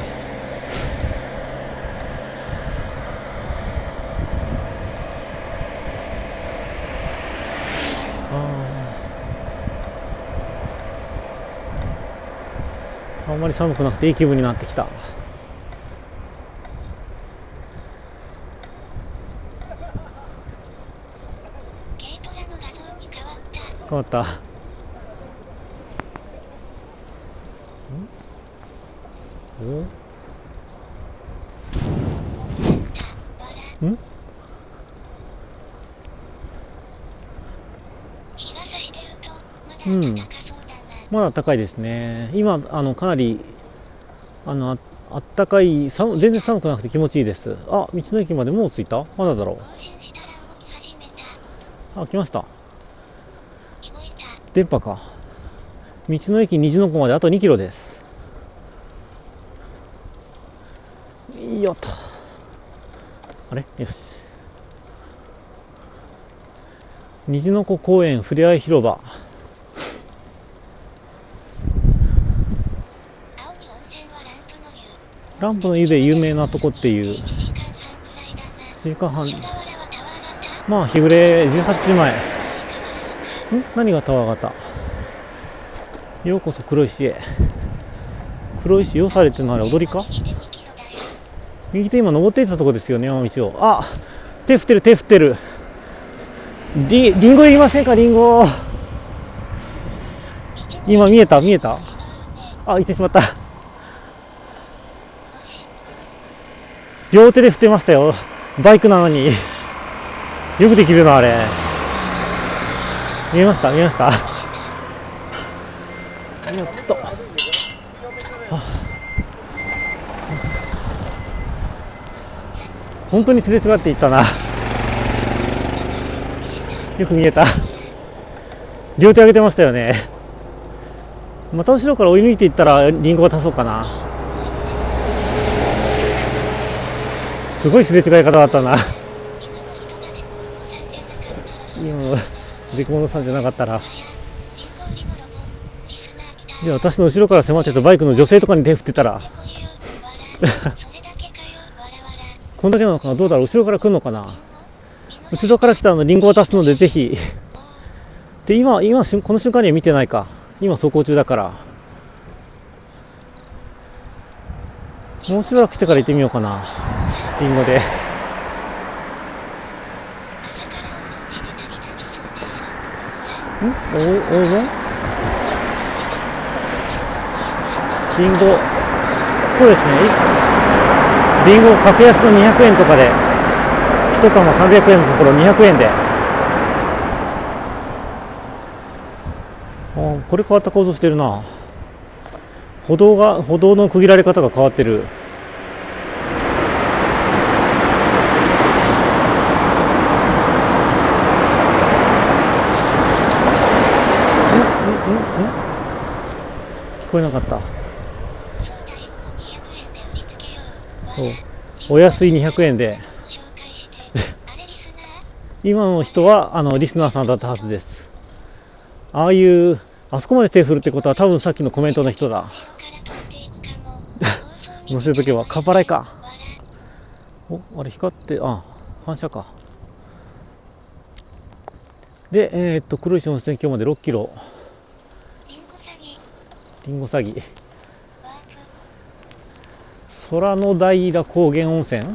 あんまり寒くなくていい気分になってきた。変わった。まだ高いですね。今かなりあったかい、全然寒くなくて気持ちいいです。道の駅までもう着いた？まだだろう。来ました。電波か。道の駅虹の湖まであと2キロです。よっと。あれ？よし。虹の湖公園ふれあい広場。ランプの湯で有名なとこっていう。1時間半。まあ日暮れ18時前。何がタワー型？ようこそ黒石へ。黒石よされてるのあれ踊りか？右手今登っていったとこですよね、山道を。手振ってる。リンゴいりませんか、リンゴ。今見えた。行ってしまった。両手で振ってましたよ。バイクなのに。よくできるな、あれ。見えました。やっと。本当にすれ違っていったな。よく見えた。両手上げてましたよね。また後ろから追い抜いていったらリンゴが足そうかな。すごいすれ違い方だったな。今デコモノさんじゃなかったら。じゃあ私の後ろから迫ってたバイクの女性とかに手振ってたらこんだけなのかな。どうだろう、後ろから来るのかな。後ろから来たリンゴを渡すのでぜひ。で今この瞬間には見てないか。今走行中だから、もうしばらくしてから行ってみようかな、リンゴで。 大損リンゴ、そうですね。リンゴ格安の200円とかで、1玉300円のところ200円で。これ変わった構造してるな。歩道の区切られ方が変わってる。聞こえなかった。そう、お安い200円で今の人はリスナーさんだったはずです。あそこまで手振るってことは多分さっきのコメントの人だ。載せとけば過払いか。あれ光って、反射か。で、黒石温泉郷まで6キロ。リンゴ詐欺。空の平高原温泉。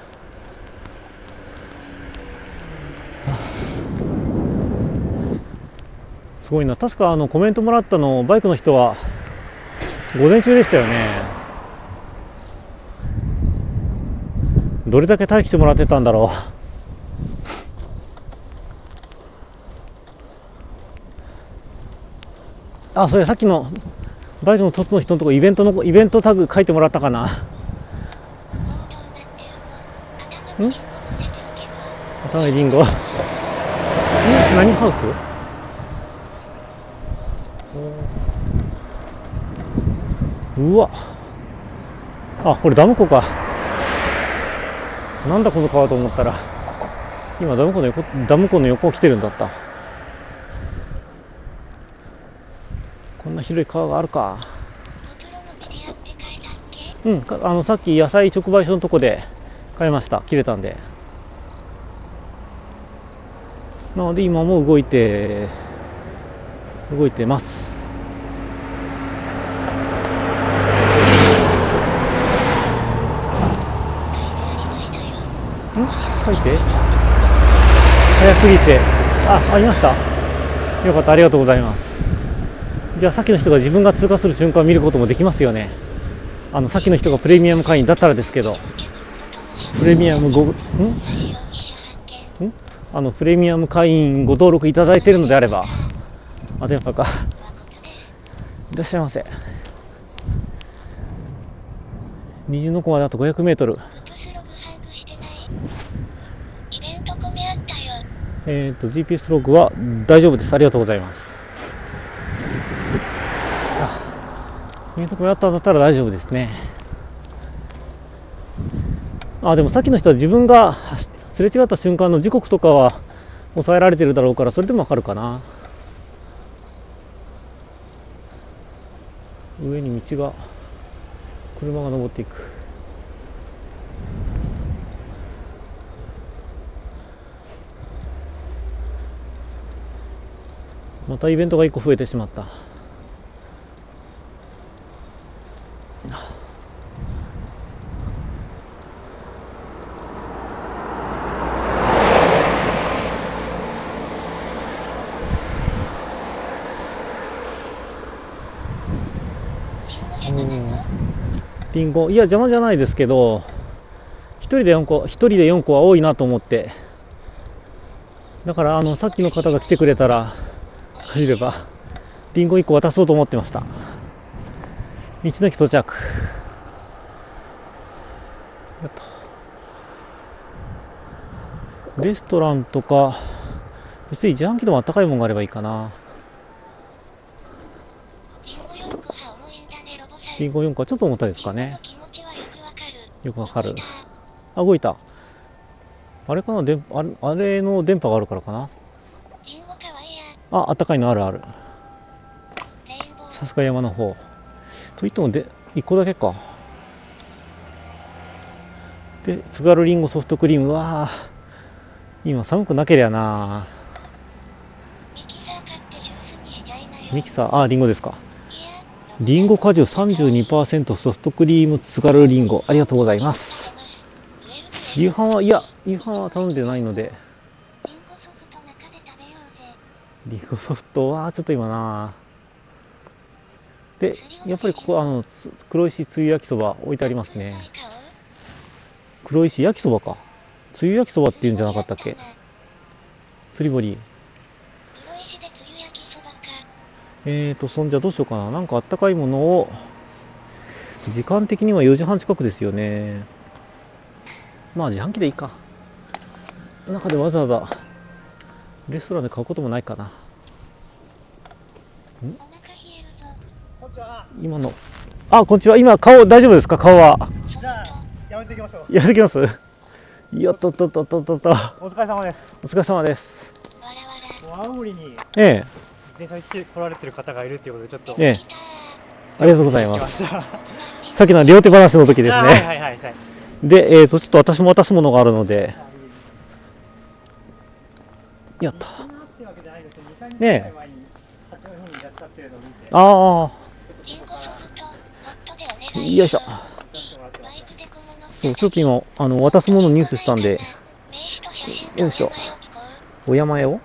すごいな。確かコメントもらったのバイクの人は午前中でしたよね。どれだけ待機してもらってたんだろう。それさっきのバイクの凸の人のとこイベントタグ書いてもらったかな。頭にリンゴ。何ハウス？うわ、これダム湖か。なんだこの川と思ったら、今ダム湖の横を来てるんだった。こんな広い川があるか。さっき野菜直売所のとこで買いました。切れたんで。なので今も動いてます。書いて早すぎて、ありました。よかった、ありがとうございます。じゃあさっきの人が自分が通過する瞬間を見ることもできますよね。さっきの人がプレミアム会員だったらですけど、プレミアムプレミアム会員ご登録いただいているのであれば、電波か。いらっしゃいませ。虹の湖まであと500メートル。GPS ログは大丈夫です。ありがとうございます。イベントもやったんだったら大丈夫ですね。でもさっきの人は自分がすれ違った瞬間の時刻とかは抑えられてるだろうから、それでもわかるかな。上に道が、車が登っていく。またイベントが1個増えてしまった。リンゴ、いや邪魔じゃないですけど、1人で4個は多いなと思って、だからさっきの方が来てくれたら走ればリンゴ1個渡そうと思ってました。道の駅到着。レストランとか別に自販機でもあったかいものがあればいいかな。リンゴ4個はちょっと重たいですかね。よくわかる。動いた。あれかな、あれの電波があるからかな。あったかいのある。さすが山の方といっても1個だけか。で津軽りんごソフトクリーム。今寒くなけりゃな。ミキサー、リンゴですか。リンゴ果汁 32% ソフトクリーム津軽りんご、ありがとうございます。夕飯は頼んでないので。 リコソフトはちょっと今な。でやっぱりここ黒石つゆ焼きそば置いてありますね。黒石焼きそばか、つゆ焼きそばっていうんじゃなかったっけ。釣り堀。そんじゃどうしようかな。なんかあったかいものを、時間的には4時半近くですよね。まあ自販機でいいか。中でわざわざレストランで買うこともないかな。今の、あ、こんにちは。今顔大丈夫ですか？顔は。 じゃあやめていきましょう。 やってきます。やっとっとっとっとっとっと。 お疲れ様です。 お疲れ様です。 青森にえ自転車に来られてる方がいるっていうことでちょっとえ、ええ、ありがとうござい来ます。 ました。 さっきの両手話の時ですね。 はいはいはいはい。 で、ちょっと私も渡すものがあるので、やった。ねえ。ああ、よいしょ。そう、ちょっと今、渡すもの入手したんで、よいしょ。お山へを。よ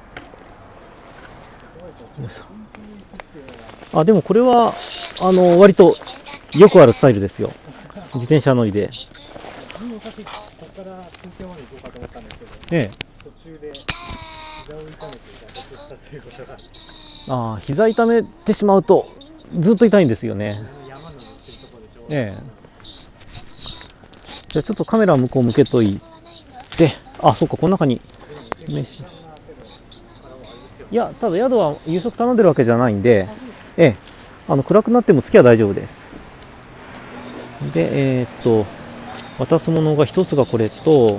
いしょ。あ、でもこれは、割とよくあるスタイルですよ。自転車乗りで。 ここから東京まで行こうかと思ったんですけど、 ええ。 途中で膝を痛めて挫折したということが。 ああ、膝痛めてしまうとずっと痛いんですよね。 山登ってるところでちょうど。 ええ。じゃあちょっとカメラ向こう向けといて、あ、そうか、この中に飯。いや、ただ宿は夕食頼んでるわけじゃないんで、ええ、暗くなっても月は大丈夫です。で、渡すものが一つがこれと、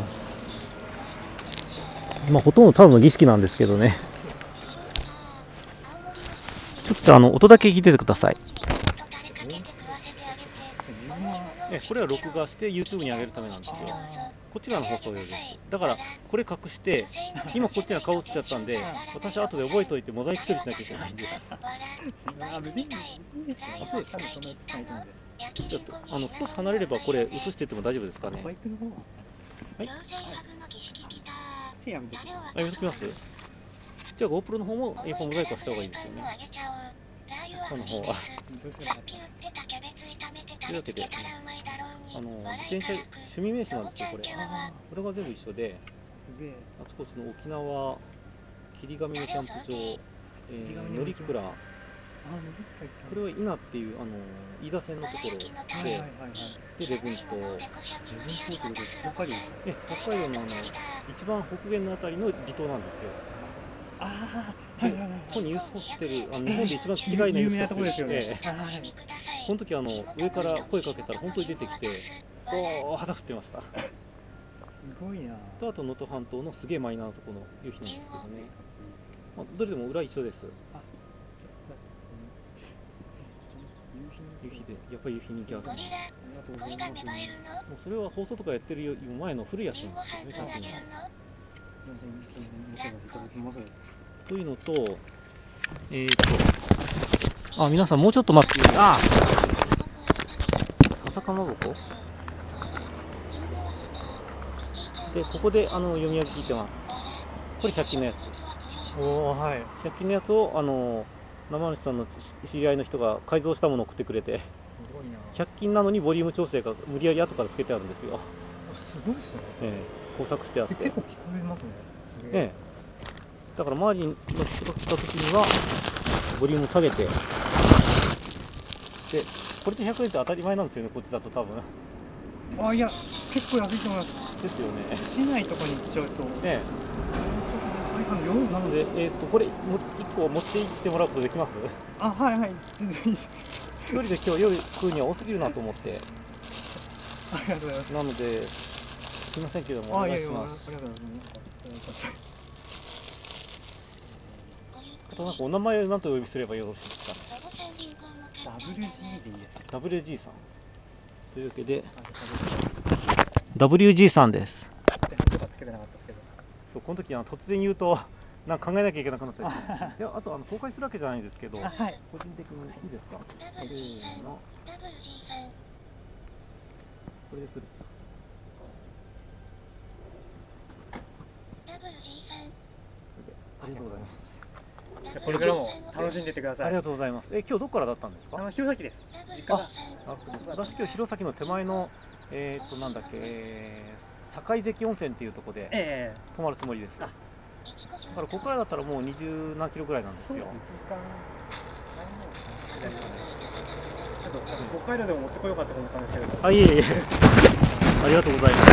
まあほとんどただの儀式なんですけどね。ちょっとじゃあ音だけ聞いててください。これは録画して YouTube に上げるためなんですよ。こっち側の放送用です。だからこれ隠して、今こっちが顔映っちゃったんで、私は後で覚えておいてモザイク処理しなきゃいけないんです。 あ、別にいいですか。 あ、そうですか。 そんな映ってないと思うんで。 ちょっと少し離れればこれ映していっても大丈夫ですかね。 バイクの方は。 はい。 じゃあやめて。 あ、やめときます。じゃあ GoPro の方もモザイクはした方がいいですよね。この方は。というわけで、自転車趣味名詞なんですよ、これ。これが全部一緒で、 すげえ。 あちこちの沖縄、霧ヶ峰キャンプ場、乗鞍、これは伊那っていう飯田線のところで、 はいはいはいはい。 で礼文島、 ということです。北海道ですか。 北海道の一番北限のあたりの離島なんですよ。 ああ、 ではいはいはい。 ここに輸送してる日本で一番気違いな有名なところですよね。 ええ、 はい。 この時上から声かけたら本当に出てきて、そう旗振ってました。 すごいな。 とあと能登半島のすげえマイナーなところの夕日なんですけどね、まあ、どれでも裏一緒です。夕日でやっぱり夕日人気あるな。 ありがとうございます。 もうそれは放送とかやってるよりも前の古いやつなんですけどね、写真が。というのと、あ、皆さんもうちょっと待って。あ、笹かまぼこで、ここで読み上げ聞いてます。これ100均のやつです。 おお、はい。 100均のやつを生主さんの知り合いの人が改造したものを送ってくれて、 すごいな。 100均なのにボリューム調整が無理やり後からつけてあるんですよ。 すごいですね。 工作してあって。 結構聞こえますね。 だから周りの人が来た時にはボリューム下げて、でこれで100円って当たり前なんですよね、こっちだと多分。 あ、いや、結構安いと思います。 ですよね。 市内とかに行っちゃうと。 なので、これ1個持って行ってもらうことできます？ あ、はいはい、全然いいです。 一人で今日夜食うには多すぎるなと思って。 ありがとうございます。 なので、すいませんけども、お願いします。 ありがとうございます。 あとなんかお名前何とお呼びすればよろしいですかね。 WG でいいですか。 WG さん。というわけで、WG さんです。そう、この時突然言うとなんか考えなきゃいけなくなったりする。いや、あと公開するわけじゃないんですけど、 はい、 個人的にいいですか。せーの。これで来る。ありがとうございます。 じゃあこれからも楽しんでってください。 ありがとうございます。今日どこからだったんですか？ 弘前です。実家が。 なるほど。私今日弘前の手前のなんだっけ、境関温泉っていうところで泊まるつもりです。だからここからだったらもう20何キロぐらいなんですよ。 1時間ちょっと北海道でも持ってこようかと思ったんですけど。 あ、いえいえ。ありがとうございます。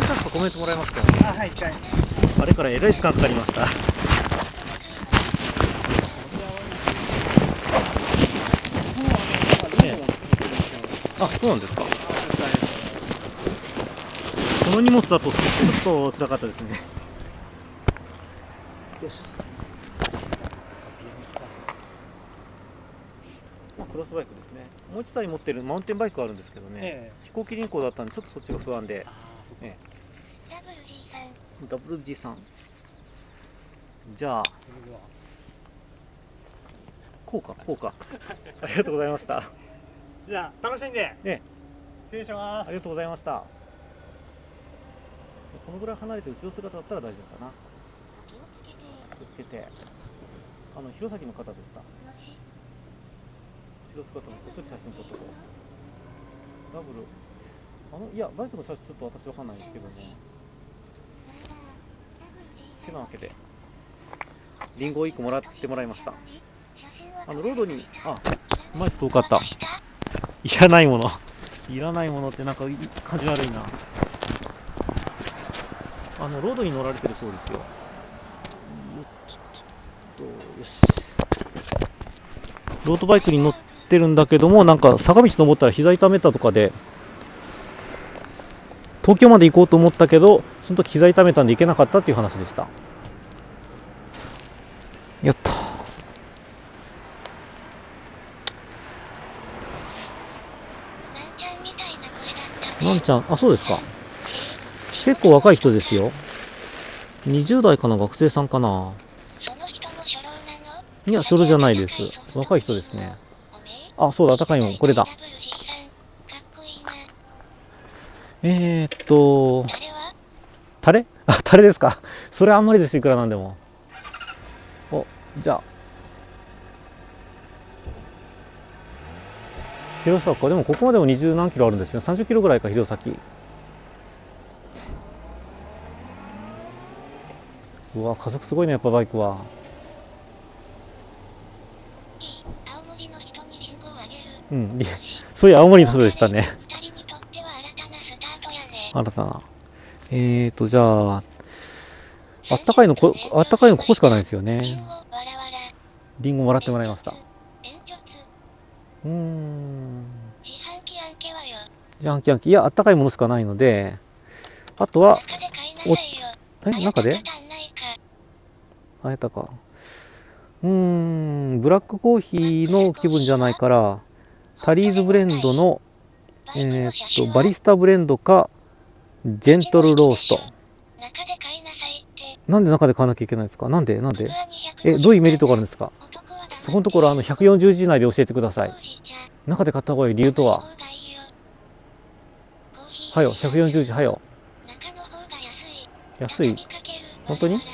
確かコメントもらいましたよね。 あ、はい、1回。 あれからえらい時間かかりました。あ、そうなんですか。この荷物だとちょっと辛かったですね。よいしょ。クロスバイクですね。もう一台持ってるマウンテンバイクがあるんですけどね、飛行機輪行だったんでちょっとそっちが不安で。WG さん。じゃあこうかこうか。ありがとうございました。 じゃあ楽しんで。失礼します。 ありがとうございました。このぐらい離れて後ろ姿だったら大丈夫かな。気をつけて。弘前の方ですか。後ろ姿のこっそり写真撮っとこう。ダブル。いや、バイクの写真ちょっと私わかんないですけどね。てなわけで、リンゴを1個もらってもらいました。ロードに、マイク遠かった。いらないもの。いらないものってなんか感じ悪いな。ロードに乗られてるそうですよ。よし。ロードバイクに乗ってるんだけども、なんか坂道登ったら膝痛めたとかで、東京まで行こうと思ったけど、その時膝痛めたんで行けなかったっていう話でした。やった。なんちゃん、あ、そうですか。結構若い人ですよ。20代かな、学生さんかな。いや、初老じゃないです。若い人ですね。あ、そうだ、高いもん、これだ。タレ？あ、タレですか。それあんまりです、いくらなんでも。じゃあ。弘前、でもここまでも20何キロあるんですよ。30キロぐらいか、弘前。うわ、加速すごいね、やっぱバイクは。うん、そういう青森の人でしたね。新たな。じゃあ、あったかいのここしかないですよね。リンゴもらってもらいました。自販機いや、あったかいものしかないので、あとは、中で会えたか。ブラックコーヒーの気分じゃないから、タリーズブレンドの、バリスタブレンドか、ジェントルロースト。なんで中で買わなきゃいけないんですか。なんでどういうメリットがあるんですか。そこのところ140字以内で教えてください。中で買った方がいい理由とは。はよ、140字はよ。安い。本当に？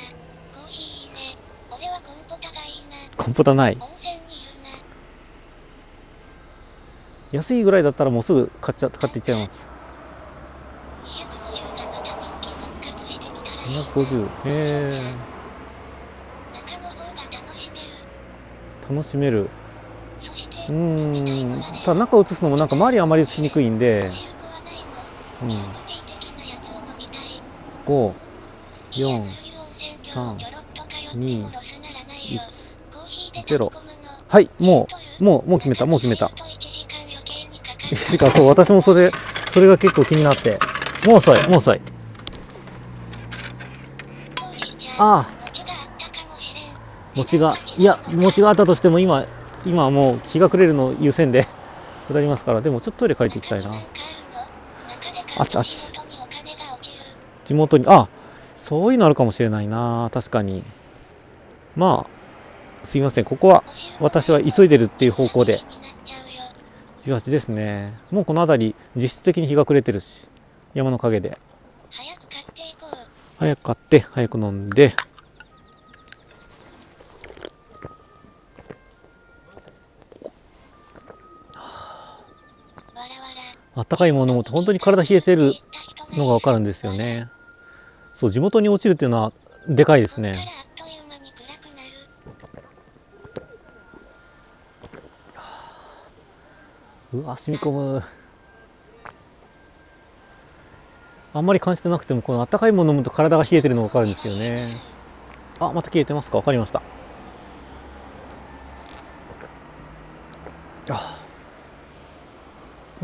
コンポタない。安いぐらいだったらもうすぐ買っていっちゃいます。250。へえ。楽しめる。ただ中映すのもなんか周りあまりしにくいんで、5、4、3、2、1、0。はい、もう決めた。しかそう、私もそれが結構気になって、もう遅い。餅があったとしても今はもう日が暮れるの優先で下りますから。でもちょっとトイレ借りていきたいな。あち地元にそういうのあるかもしれないな。確かに。すいません、ここは私は急いでるっていう方向で。18ですね。もうこの辺り実質的に日が暮れてるし、山の陰で早く買って早く飲んで。 ったかいものを飲むと本当に体冷えてるのがわかるんですよね。そう、地元に落ちるっていうのはでかいですね。 あっという間に暗くなる。 うわ、染み込む。あんまり感じてなくても、このあったかいもの飲むと体が冷えてるのがわかるんですよね。あ、また消えてますか？わかりました。あ、うん。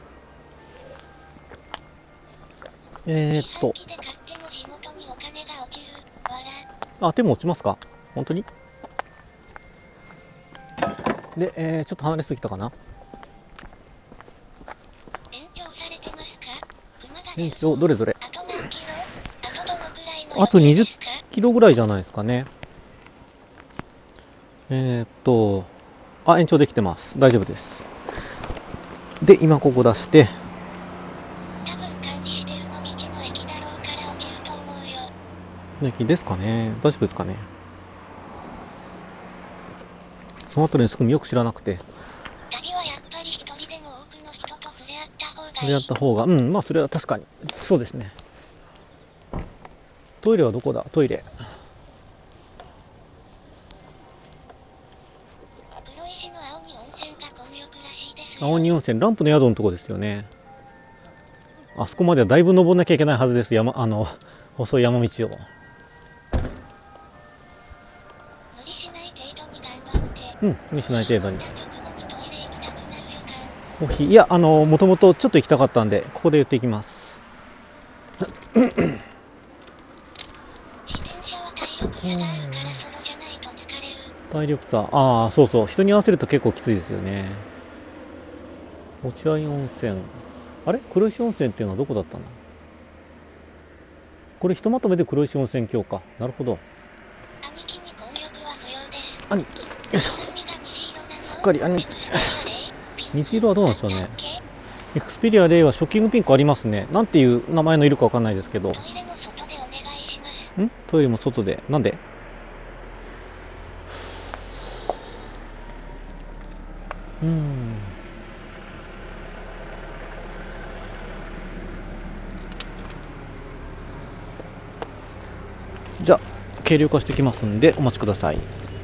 自販機で買っても地元にお金が落ちる。 あ、手も落ちますか？本当に？で、ちょっと離れすぎたかな。 延長されてますか？熊田延長、どれどれ。 あと何キロ？あとどのくらいのあと20 予定ですか？ キロぐらいじゃないですかね。あ、延長できてます。大丈夫です。で、今ここ出して、 多分管理してるの道の駅だろうから落ちると思うよ。 駅ですかね。大丈夫ですかね。そのあたりの仕組みよく知らなくて。 旅はやっぱり一人でも多くの人と触れ合った方がいい。 これやった方が、まあそれは確かに。そうですね。トイレはどこだ？トイレ。 黒石の青に温泉が混浴らしいですよ。 青鬼温泉、ランプの宿のとこですよね。あそこまではだいぶ登んなきゃいけないはずです。細い山道を。 無理しない程度に頑張って。 無理しない程度に。 直後にトイレ行きたくなる予感。 コーヒー、いや、もともとちょっと行きたかったんで、ここで言っていきます。 自転車は体力差があるからソロじゃないと疲れる。 体力差、ああ、そうそう、人に合わせると結構きついですよね。落合温泉、あれ、黒石温泉っていうのはどこだったの？これひとまとめで黒石温泉郷か。なるほど。 兄貴に混浴は不要です。 兄貴、よいしょ。 海が虹色なの。 すっかり兄貴。虹色はどうなんでしょうね。 だっけ？ エクスペリアレイはショッキングピンクありますね。なんていう名前のいるかわかんないですけど。 トイレも外でお願いします。 トイレも外で。なんで？じゃあ軽量化してきますんでお待ちください。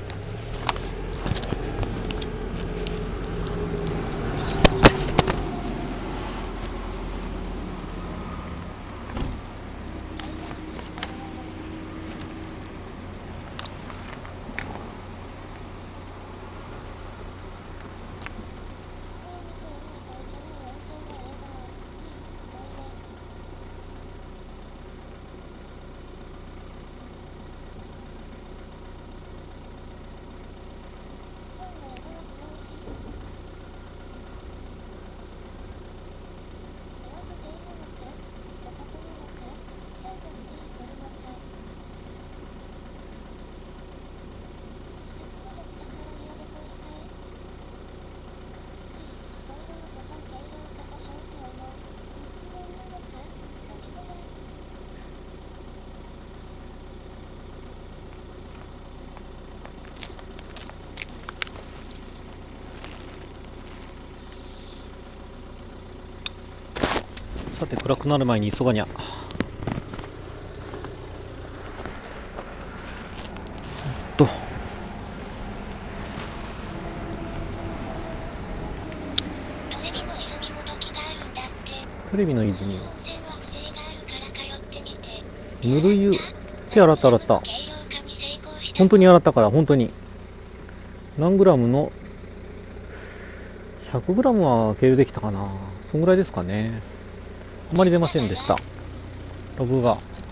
さて暗くなる前に急がにゃ。とテレビの泉ぬる湯、手洗った本当に洗ったから。本当に何グラムの100グラムは計量できたかな。そんぐらいですかね。あまり出ませんでした。ログが。